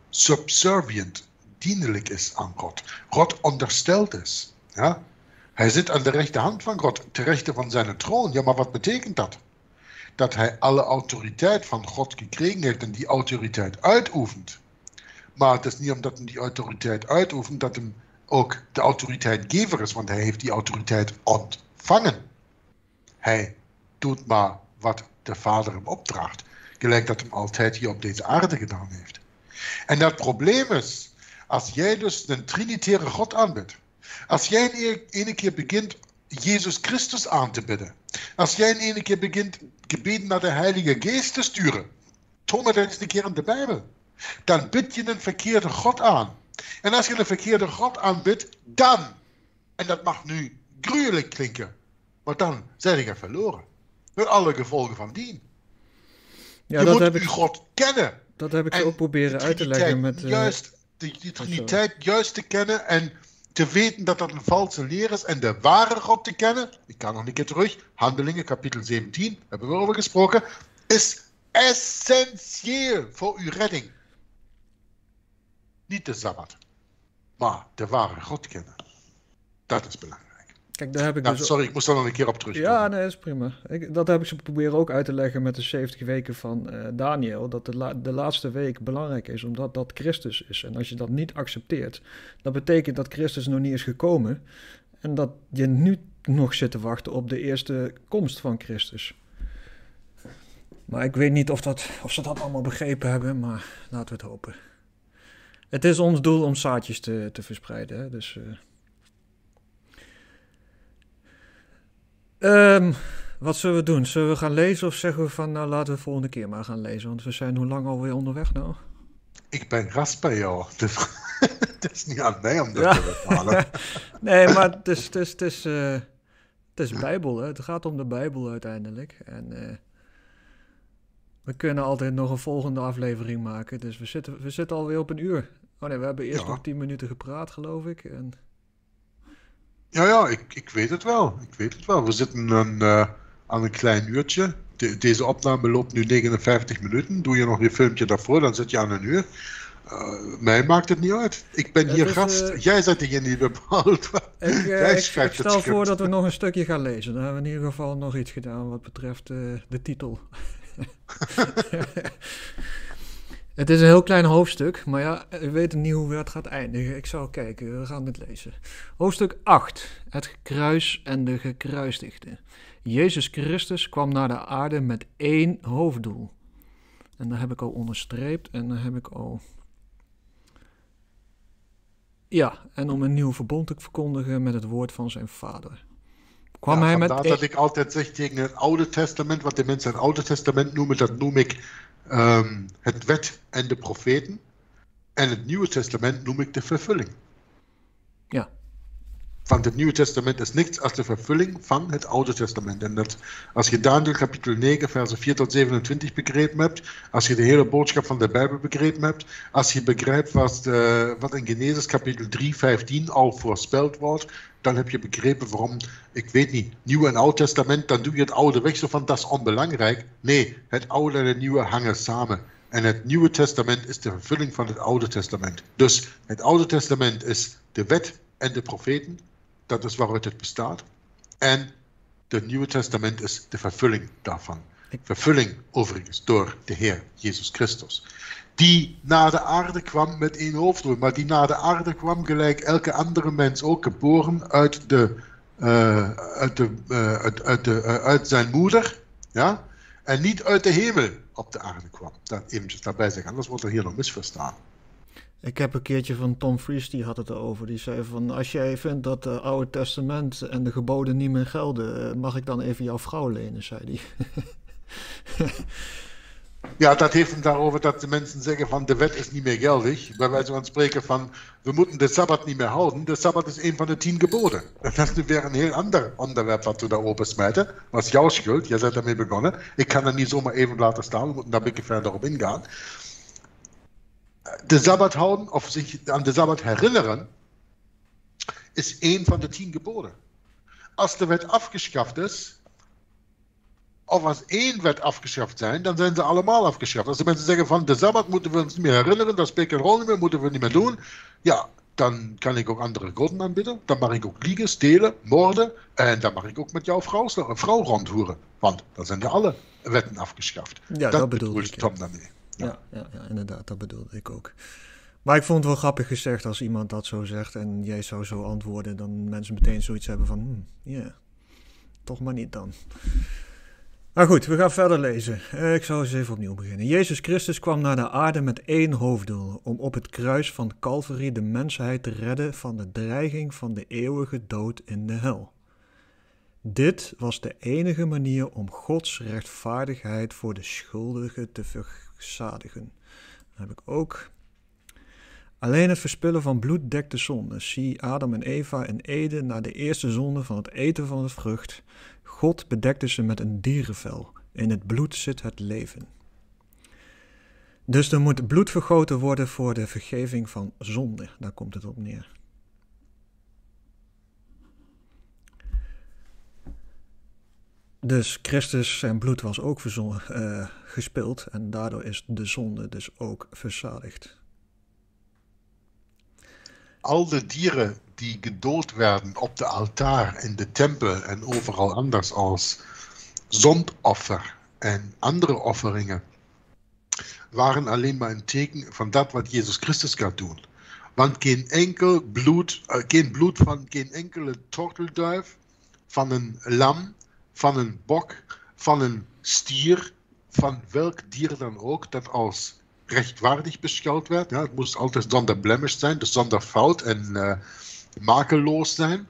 subservient, dienelijk is aan God. God ondersteld is. Ja? Hij zit aan de rechterhand van God, ter rechter van zijn troon. Ja, maar wat betekent dat? Dat hij alle autoriteit van God gekregen heeft en die autoriteit uitoefent. Maar het is niet omdat hij die autoriteit uitoefent, dat hem ook de autoriteitgever is, want hij heeft die autoriteit ontvangen. Hij doet maar wat de Vader hem opdraagt, gelijk dat hem altijd hier op deze aarde gedaan heeft. En dat probleem is, als jij dus een trinitaire God aanbidt, als jij een ene keer begint Jezus Christus aan te bidden, als jij een ene keer begint gebeden naar de Heilige Geest te sturen, toon me dat eens een keer in de Bijbel, dan bid je een verkeerde God aan. En als je een verkeerde God aanbidt, dan, en dat mag nu gruwelijk klinken, maar dan zijn je verloren. Met alle gevolgen van dien. Ja, je dat moet heb ik, uw God kennen. Dat heb ik En ook proberen uit te leggen met... Uh, juist, de, de Triniteit juist te kennen en te weten dat dat een valse leer is en de ware God te kennen, ik kan nog een keer terug, Handelingen kapitel zeventien, hebben we over gesproken, is essentieel voor uw redding. Niet de Sabbat, maar de ware God kennen. Dat is belangrijk. Kijk, daar heb ik nou, dus... Sorry, ik moest er nog een keer op terugkomen. Ja, nee, dat is prima. Ik, dat heb ik ze proberen ook uit te leggen met de zeventig weken van uh, Daniel. Dat de, la de laatste week belangrijk is, omdat dat Christus is. En als je dat niet accepteert, dat betekent dat Christus nog niet is gekomen. En dat je nu nog zit te wachten op de eerste komst van Christus. Maar ik weet niet of, dat, of ze dat allemaal begrepen hebben, maar laten we het hopen. Het is ons doel om zaadjes te, te verspreiden, hè? Dus... Uh... Um, wat zullen we doen? Zullen we gaan lezen of zeggen we van, nou laten we volgende keer maar gaan lezen? Want we zijn hoe lang alweer onderweg nou? Ik ben gast bij jou. Het is niet aan mij om dat ja. te bepalen. Nee, maar het is, het is, het is, uh, het is Bijbel, hè? Het gaat om de Bijbel uiteindelijk. En uh, we kunnen altijd nog een volgende aflevering maken. Dus we zitten, we zitten alweer op een uur. Oh nee, we hebben eerst ja. nog tien minuten gepraat, geloof ik. En... Ja, ja, ik, ik weet het wel. Ik weet het wel. We zitten aan, uh, aan een klein uurtje. De, deze opname loopt nu negenenvijftig minuten. Doe je nog een filmpje daarvoor, dan zit je aan een uur. Uh, mij maakt het niet uit. Ik ben hier is, gast. Uh, Jij bent degene die bepaalt. Ik, uh, Jij ik, ik stel voor dat we nog een stukje gaan lezen. Dan hebben we in ieder geval nog iets gedaan wat betreft uh, de titel. Het is een heel klein hoofdstuk, maar ja, we weten niet hoe het gaat eindigen. Ik zal kijken, we gaan dit lezen. Hoofdstuk acht, het kruis en de gekruisigde. Jezus Christus kwam naar de aarde met één hoofddoel. En dat heb ik al onderstreept en dan heb ik al... Ja, en om een nieuw verbond te verkondigen met het woord van zijn vader. Kwam ja, hij met dat een... ik altijd zeg tegen het Oude Testament, wat de mensen het Oude Testament noemen, dat noem ik um, het wet en de profeten. En het Nieuwe Testament noem ik de vervulling. Ja. Want het Nieuwe Testament is niks als de vervulling van het Oude Testament. En dat, als je Daniel kapitel negen, versen vier tot zevenentwintig begrepen hebt, als je de hele boodschap van de Bijbel begrepen hebt, als je begrijpt wat, de, wat in Genesis kapitel drie, vijftien al voorspeld wordt, dan heb je begrepen waarom, ik weet niet, Nieuw en Oud Testament, dan doe je het Oude weg zo van, dat is onbelangrijk. Nee, het Oude en het Nieuwe hangen samen. En het Nieuwe Testament is de vervulling van het Oude Testament. Dus het Oude Testament is de wet en de profeten. Dat is waaruit het bestaat. En het Nieuwe Testament is de vervulling daarvan. Vervulling overigens door de Heer Jezus Christus. Die naar de aarde kwam met één hoofddoel. Maar die naar de aarde kwam gelijk elke andere mens ook geboren uit, de, uh, uit, de, uh, uit, uit, de, uh, uit zijn moeder. Ja? En niet uit de hemel op de aarde kwam. Dat eventjes daarbij zeggen, anders wordt er hier nog misverstaan. Ik heb een keertje van Tom Fries, die had het erover. Die zei van, als jij vindt dat het Oude Testament en de geboden niet meer gelden, mag ik dan even jouw vrouw lenen, zei hij. Ja, dat heeft hem daarover dat de mensen zeggen van de wet is niet meer geldig. Bij wijze van spreken van, we moeten de Sabbat niet meer houden. De Sabbat is een van de tien geboden. Dat is nu weer een heel ander onderwerp wat we daar open smijten. Was jouw schuld, jij bent daarmee begonnen. Ik kan er niet zomaar even laten staan, we moeten daar een beetje verder op ingaan. De Sabbat houden, of zich aan de Sabbat herinneren, is één van de tien geboden. Als de wet afgeschaft is, of als één wet afgeschaft zijn, dan zijn ze allemaal afgeschaft. Als de mensen zeggen van de Sabbat moeten we ons niet meer herinneren, dat speelt geen rol niet meer, moeten we niet meer doen. Ja, dan kan ik ook andere goden aanbidden. Dan mag ik ook liegen, stelen, moorden. En dan mag ik ook met jouw vrouw, vrouw rondhoeren. Want dan zijn er alle wetten afgeschaft. Ja, dat, dat bedoel ik. Tom daarmee. Ja. Ja, ja, ja, inderdaad, dat bedoelde ik ook. Maar ik vond het wel grappig gezegd als iemand dat zo zegt en jij zou zo antwoorden, dan mensen meteen zoiets hebben van, hm, ja, yeah, toch maar niet dan. Maar goed, we gaan verder lezen. Uh, ik zou eens even opnieuw beginnen. Jezus Christus kwam naar de aarde met één hoofddoel, om op het kruis van Calvary de mensheid te redden van de dreiging van de eeuwige dood in de hel. Dit was de enige manier om Gods rechtvaardigheid voor de schuldigen te verzadigen. Dat heb ik ook. Alleen het verspillen van bloed dekt de zonde. Zie Adam en Eva in Eden na de eerste zonde van het eten van de vrucht. God bedekte ze met een dierenvel. In het bloed zit het leven. Dus er moet bloed vergoten worden voor de vergeving van zonde. Daar komt het op neer. Dus Christus zijn bloed was ook verzon, uh, gespild en daardoor is de zonde dus ook verzadigd. Al de dieren die gedood werden op de altaar in de tempel en overal anders als zondoffer en andere offeringen, waren alleen maar een teken van dat wat Jezus Christus gaat doen. Want geen enkel bloed, uh, geen bloed van geen enkele tortelduif, van een lam, van een bok, van een stier, van welk dier dan ook, dat als rechtvaardig beschouwd werd. Ja, het moest altijd zonder blemish zijn, dus zonder fout en uh, makeloos zijn.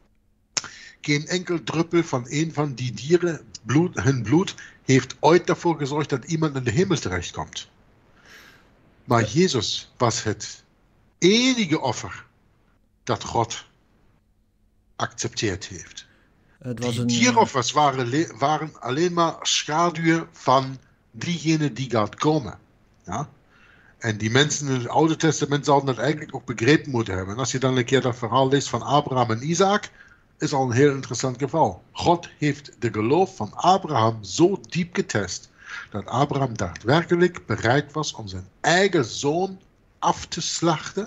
Geen enkel druppel van een van die dieren, bloed, hun bloed, heeft ooit ervoor gezorgd dat iemand in de hemel terechtkomt. Maar Jezus was het enige offer dat God accepteerd heeft. Het was die een... dieroffers waren, waren alleen maar schaduwen van diegenen die gaat komen. Ja? En die mensen in het Oude Testament zouden dat eigenlijk ook begrepen moeten hebben. En als je dan een keer dat verhaal leest van Abraham en Isaac, is al een heel interessant geval. God heeft de geloof van Abraham zo diep getest, dat Abraham daadwerkelijk bereid was om zijn eigen zoon af te slachten.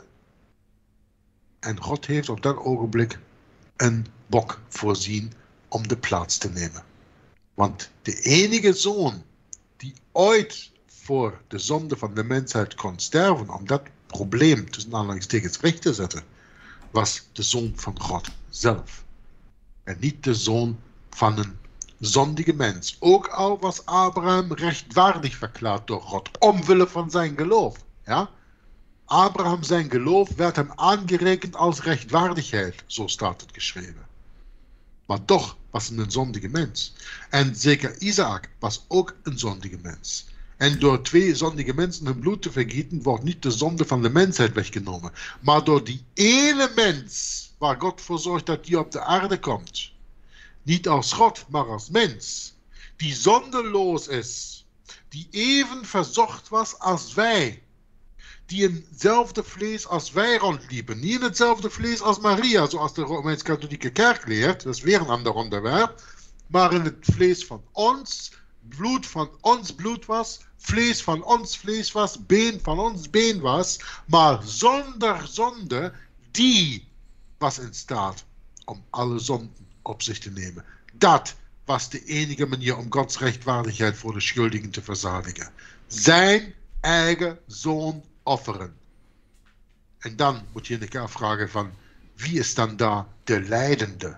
En God heeft op dat ogenblik een bok voorzien om de plaats te nemen. Want de enige zoon die ooit voor de zonde van de mensheid kon sterven, om dat probleem tussen aanhalingstekens recht te zetten, was de zoon van God zelf. En niet de zoon van een zondige mens. Ook al was Abraham rechtvaardig verklaard door God, omwille van zijn geloof. Ja? Abraham zijn geloof werd hem aangerekend als rechtvaardigheid, zo staat het geschreven. Maar toch was hij een zondige mens. En zeker Isaac was ook een zondige mens. En door twee zondige mensen hun bloed te vergieten, wordt niet de zonde van de mensheid weggenomen. Maar door die ene mens, waar God voor zorgt dat die op de aarde komt. Niet als God, maar als mens. Die zondeloos is. Die even verzocht was als wij. Die in hetzelfde vlees als wij rondliepen. Niet in hetzelfde vlees als Maria, zoals de Romeins-Katholieke Kerk leert. Dat is weer een ander onderwerp. Maar in het vlees van ons, bloed van ons bloed was, vlees van ons vlees was, been van ons been was, maar zonder zonde, die was in staat om alle zonden op zich te nemen. Dat was de enige manier om Gods rechtvaardigheid voor de schuldigen te verzadigen. Zijn eigen zoon offeren. En dan moet je je afvragen van, wie is dan daar de lijdende?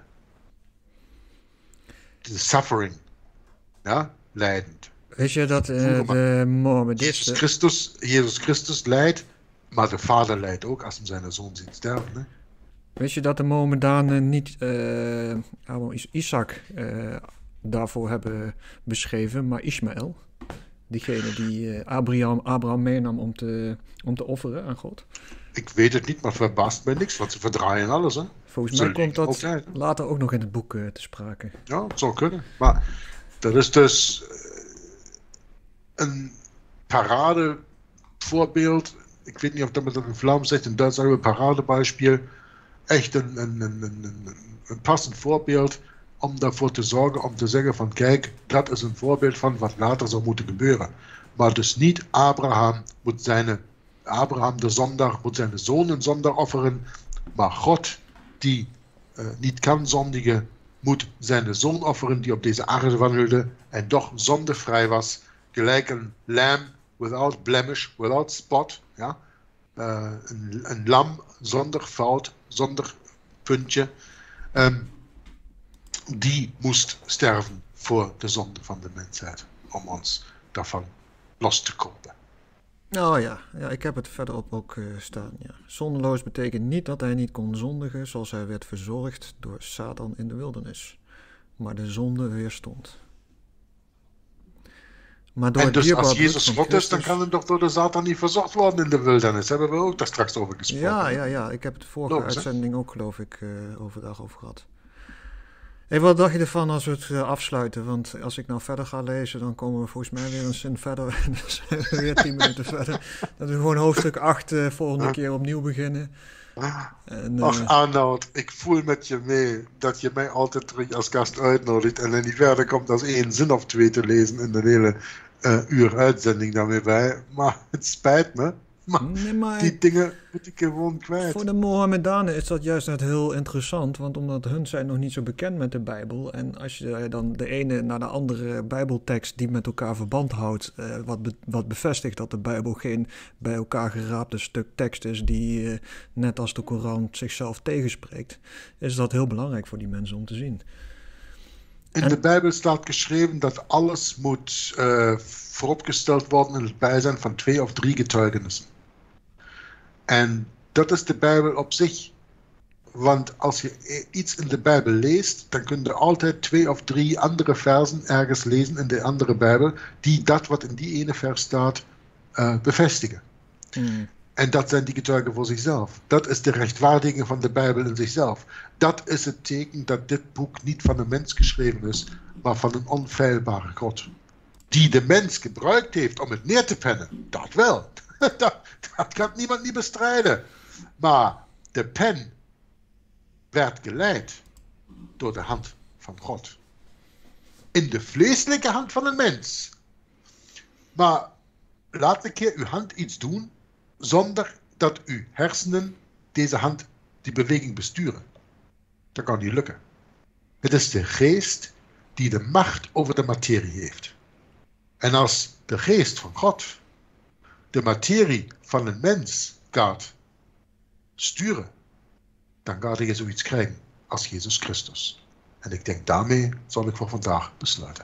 De suffering. Ja, lijdend. Weet je dat uh, de Mohammedisten... Jezus Christus, Jezus Christus lijdt, maar de vader lijdt ook als hem zijn zoon ziet sterven. Hè? Weet je dat de Mohammedanen niet uh, Isaac uh, daarvoor hebben beschreven, maar Ismaël? Diegene die uh, Abraham, Abraham meenam om te, om te offeren aan God. Ik weet het niet, maar het verbaast mij niks, want ze verdraaien alles. Hè? Volgens mij komt dat altijd later ook nog in het boek uh, te sprake. Ja, het zou kunnen. Maar dat is dus uh, een paradevoorbeeld. Ik weet niet of dat met een Vlaams zegt, in Duits zeggen we paradebeispiel. Echt een, een, een, een, een passend voorbeeld om daarvoor te zorgen, om te zeggen van kijk, dat is een voorbeeld van wat later zou moeten gebeuren. Maar dus niet Abraham moet zijn, Abraham de zondag moet zijn zoon een zondag offeren, maar God die uh, niet kan zondigen, moet zijn zoon offeren die op deze aarde wandelde en toch zondevrij was, gelijk een lamb without blemish, without spot, ja? uh, een, een lam zonder fout, zonder puntje, um, die moest sterven voor de zonde van de mensheid, om ons daarvan los te kopen. Oh ja, ja, ik heb het verderop ook uh, staan. Ja. Zondeloos betekent niet dat hij niet kon zondigen zoals hij werd verzorgd door Satan in de wildernis, maar de zonde weerstond. Maar door en dus het als Jezus Christus... God is, dan kan hij toch door de Satan niet verzocht worden in de wildernis. Hebben we ook daar straks over gesproken. Ja, ja, ja. Ik heb het vorige Logisch, uitzending ook geloof ik uh, overdag over gehad. Hey, wat dacht je ervan als we het uh, afsluiten? Want als ik nou verder ga lezen, dan komen we volgens mij weer een zin verder. Dan zijn we weer tien minuten verder. Dat we gewoon hoofdstuk acht uh, volgende keer opnieuw beginnen. En, uh, Ach Arnoud, ik voel met je mee dat je mij altijd terug als gast uitnodigt en er niet verder komt als één zin of twee te lezen in de hele uh, uur uitzending daarmee bij. Maar het spijt me. Maar, nee, maar die dingen moet ik gewoon kwijt. Voor de Mohammedanen is dat juist net heel interessant, want omdat hun zijn nog niet zo bekend met de Bijbel. En als je dan de ene naar de andere Bijbeltekst die met elkaar verband houdt, uh, wat, be wat bevestigt dat de Bijbel geen bij elkaar geraapte stuk tekst is die uh, net als de Koran zichzelf tegenspreekt, is dat heel belangrijk voor die mensen om te zien. In en... de Bijbel staat geschreven dat alles moet uh, vooropgesteld worden in het bijzijn van twee of drie getuigenissen. En dat is de Bijbel op zich. Want als je iets in de Bijbel leest, dan kun je altijd twee of drie andere versen ergens lezen in de andere Bijbel, die dat wat in die ene vers staat uh, bevestigen. Mm. En dat zijn die getuigen voor zichzelf. Dat is de rechtvaardiging van de Bijbel in zichzelf. Dat is het teken dat dit boek niet van een mens geschreven is, maar van een onfeilbare God. Die de mens gebruikt heeft om het neer te pennen. Dat wel. dat, dat kan niemand niet bestrijden. Maar de pen werd geleid door de hand van God. In de vleeselijke hand van een mens. Maar laat een keer uw hand iets doen zonder dat uw hersenen deze hand, die beweging besturen. Dat kan niet lukken. Het is de geest die de macht over de materie heeft. En als de geest van God de materie van een mens gaat sturen, dan gaat hij zoiets krijgen als Jezus Christus. En ik denk daarmee zal ik voor vandaag besluiten.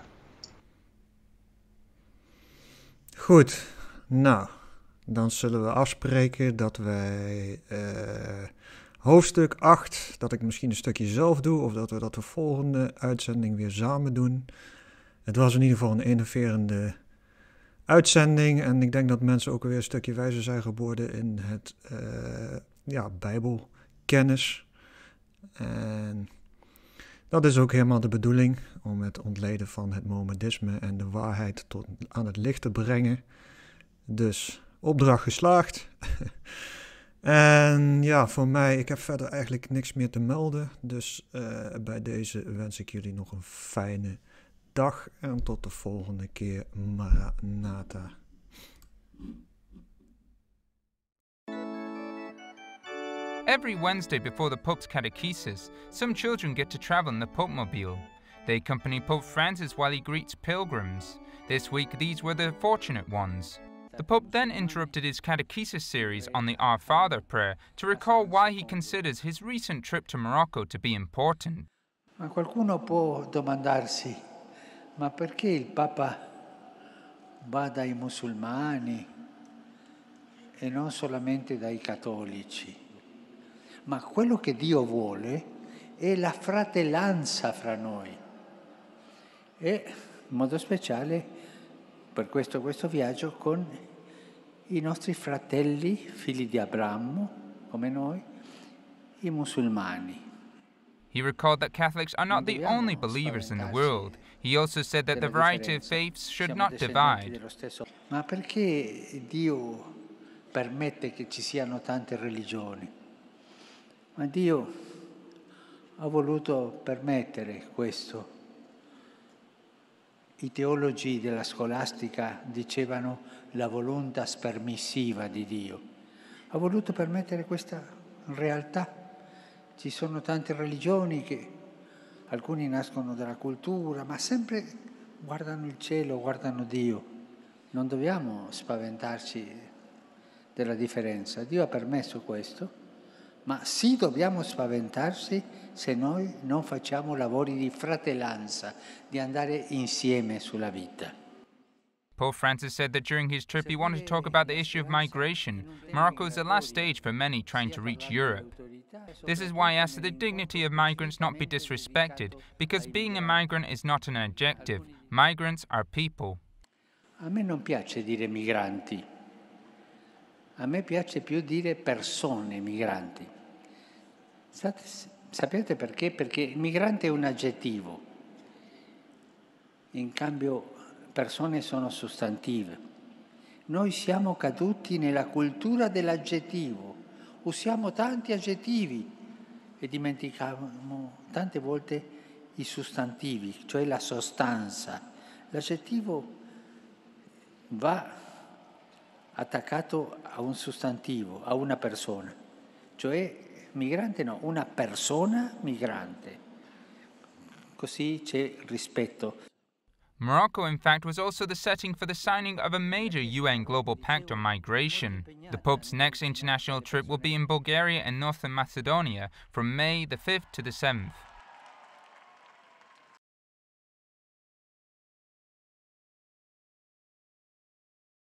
Goed, nou, dan zullen we afspreken dat wij uh, hoofdstuk acht, dat ik misschien een stukje zelf doe, of dat we dat de volgende uitzending weer samen doen. Het was in ieder geval een enerverende uitzending en ik denk dat mensen ook weer een stukje wijzer zijn geworden in het uh, ja, Bijbelkennis. En dat is ook helemaal de bedoeling, om het ontleden van het Mohammedisme en de waarheid tot aan het licht te brengen. Dus opdracht geslaagd. En ja, voor mij, ik heb verder eigenlijk niks meer te melden. Dus uh, bij deze wens ik jullie nog een fijne dag en tot de volgende keer. Maranatha. Every Wednesday before the Pope's catechesis, some children get to travel in the Popemobile. They accompany Pope Francis while he greets pilgrims. This week, these were the fortunate ones. The Pope then interrupted his catechesis series on the Our Father prayer to recall why he considers his recent trip to Morocco to be important. Ma qualcuno può domandarsi, ma perché il Papa va dai musulmani e non solamente dai cattolici? Ma quello che Dio vuole è la fratellanza fra noi. E in modo speciale per questo, questo viaggio con i nostri fratelli, figli di Abramo, come noi, i musulmani. He recalled that Catholics are not the only believers in the world. He also said that the variety of faiths should not divide. Ma perché Dio permette che ci siano tante religioni? Ma Dio ha voluto permettere questo. I teologi della scolastica dicevano la voluntas permissiva di Dio. Ha voluto permettere questa realtà. Ci sono tante religioni che alcuni nascono dalla cultura, ma sempre guardano il cielo, guardano Dio. Non dobbiamo spaventarci della differenza. Dio ha permesso questo, ma sì dobbiamo spaventarci se noi non facciamo lavori di fratellanza, di andare insieme sulla vita. Pope Francis said that during his trip he wanted to talk about the issue of migration. Morocco is the last stage for many trying to reach Europe. This is why he asked that the dignity of migrants not be disrespected, because being a migrant is not an adjective. Migrants are people. A me non piace dire migranti, a me piace più dire persone migranti. Sapete perché? Perché migrante è un aggettivo, in cambio persone sono sostantive. Noi siamo caduti nella cultura dell'aggettivo, usiamo tanti aggettivi e dimentichiamo tante volte i sostantivi, cioè la sostanza. L'aggettivo va attaccato a un sostantivo, a una persona, cioè migrante no, una persona migrante. Così c'è rispetto. Morocco, in fact, was also the setting for the signing of a major U N Global Pact on Migration. The Pope's next international trip will be in Bulgaria and Northern Macedonia from May the fifth to the seventh.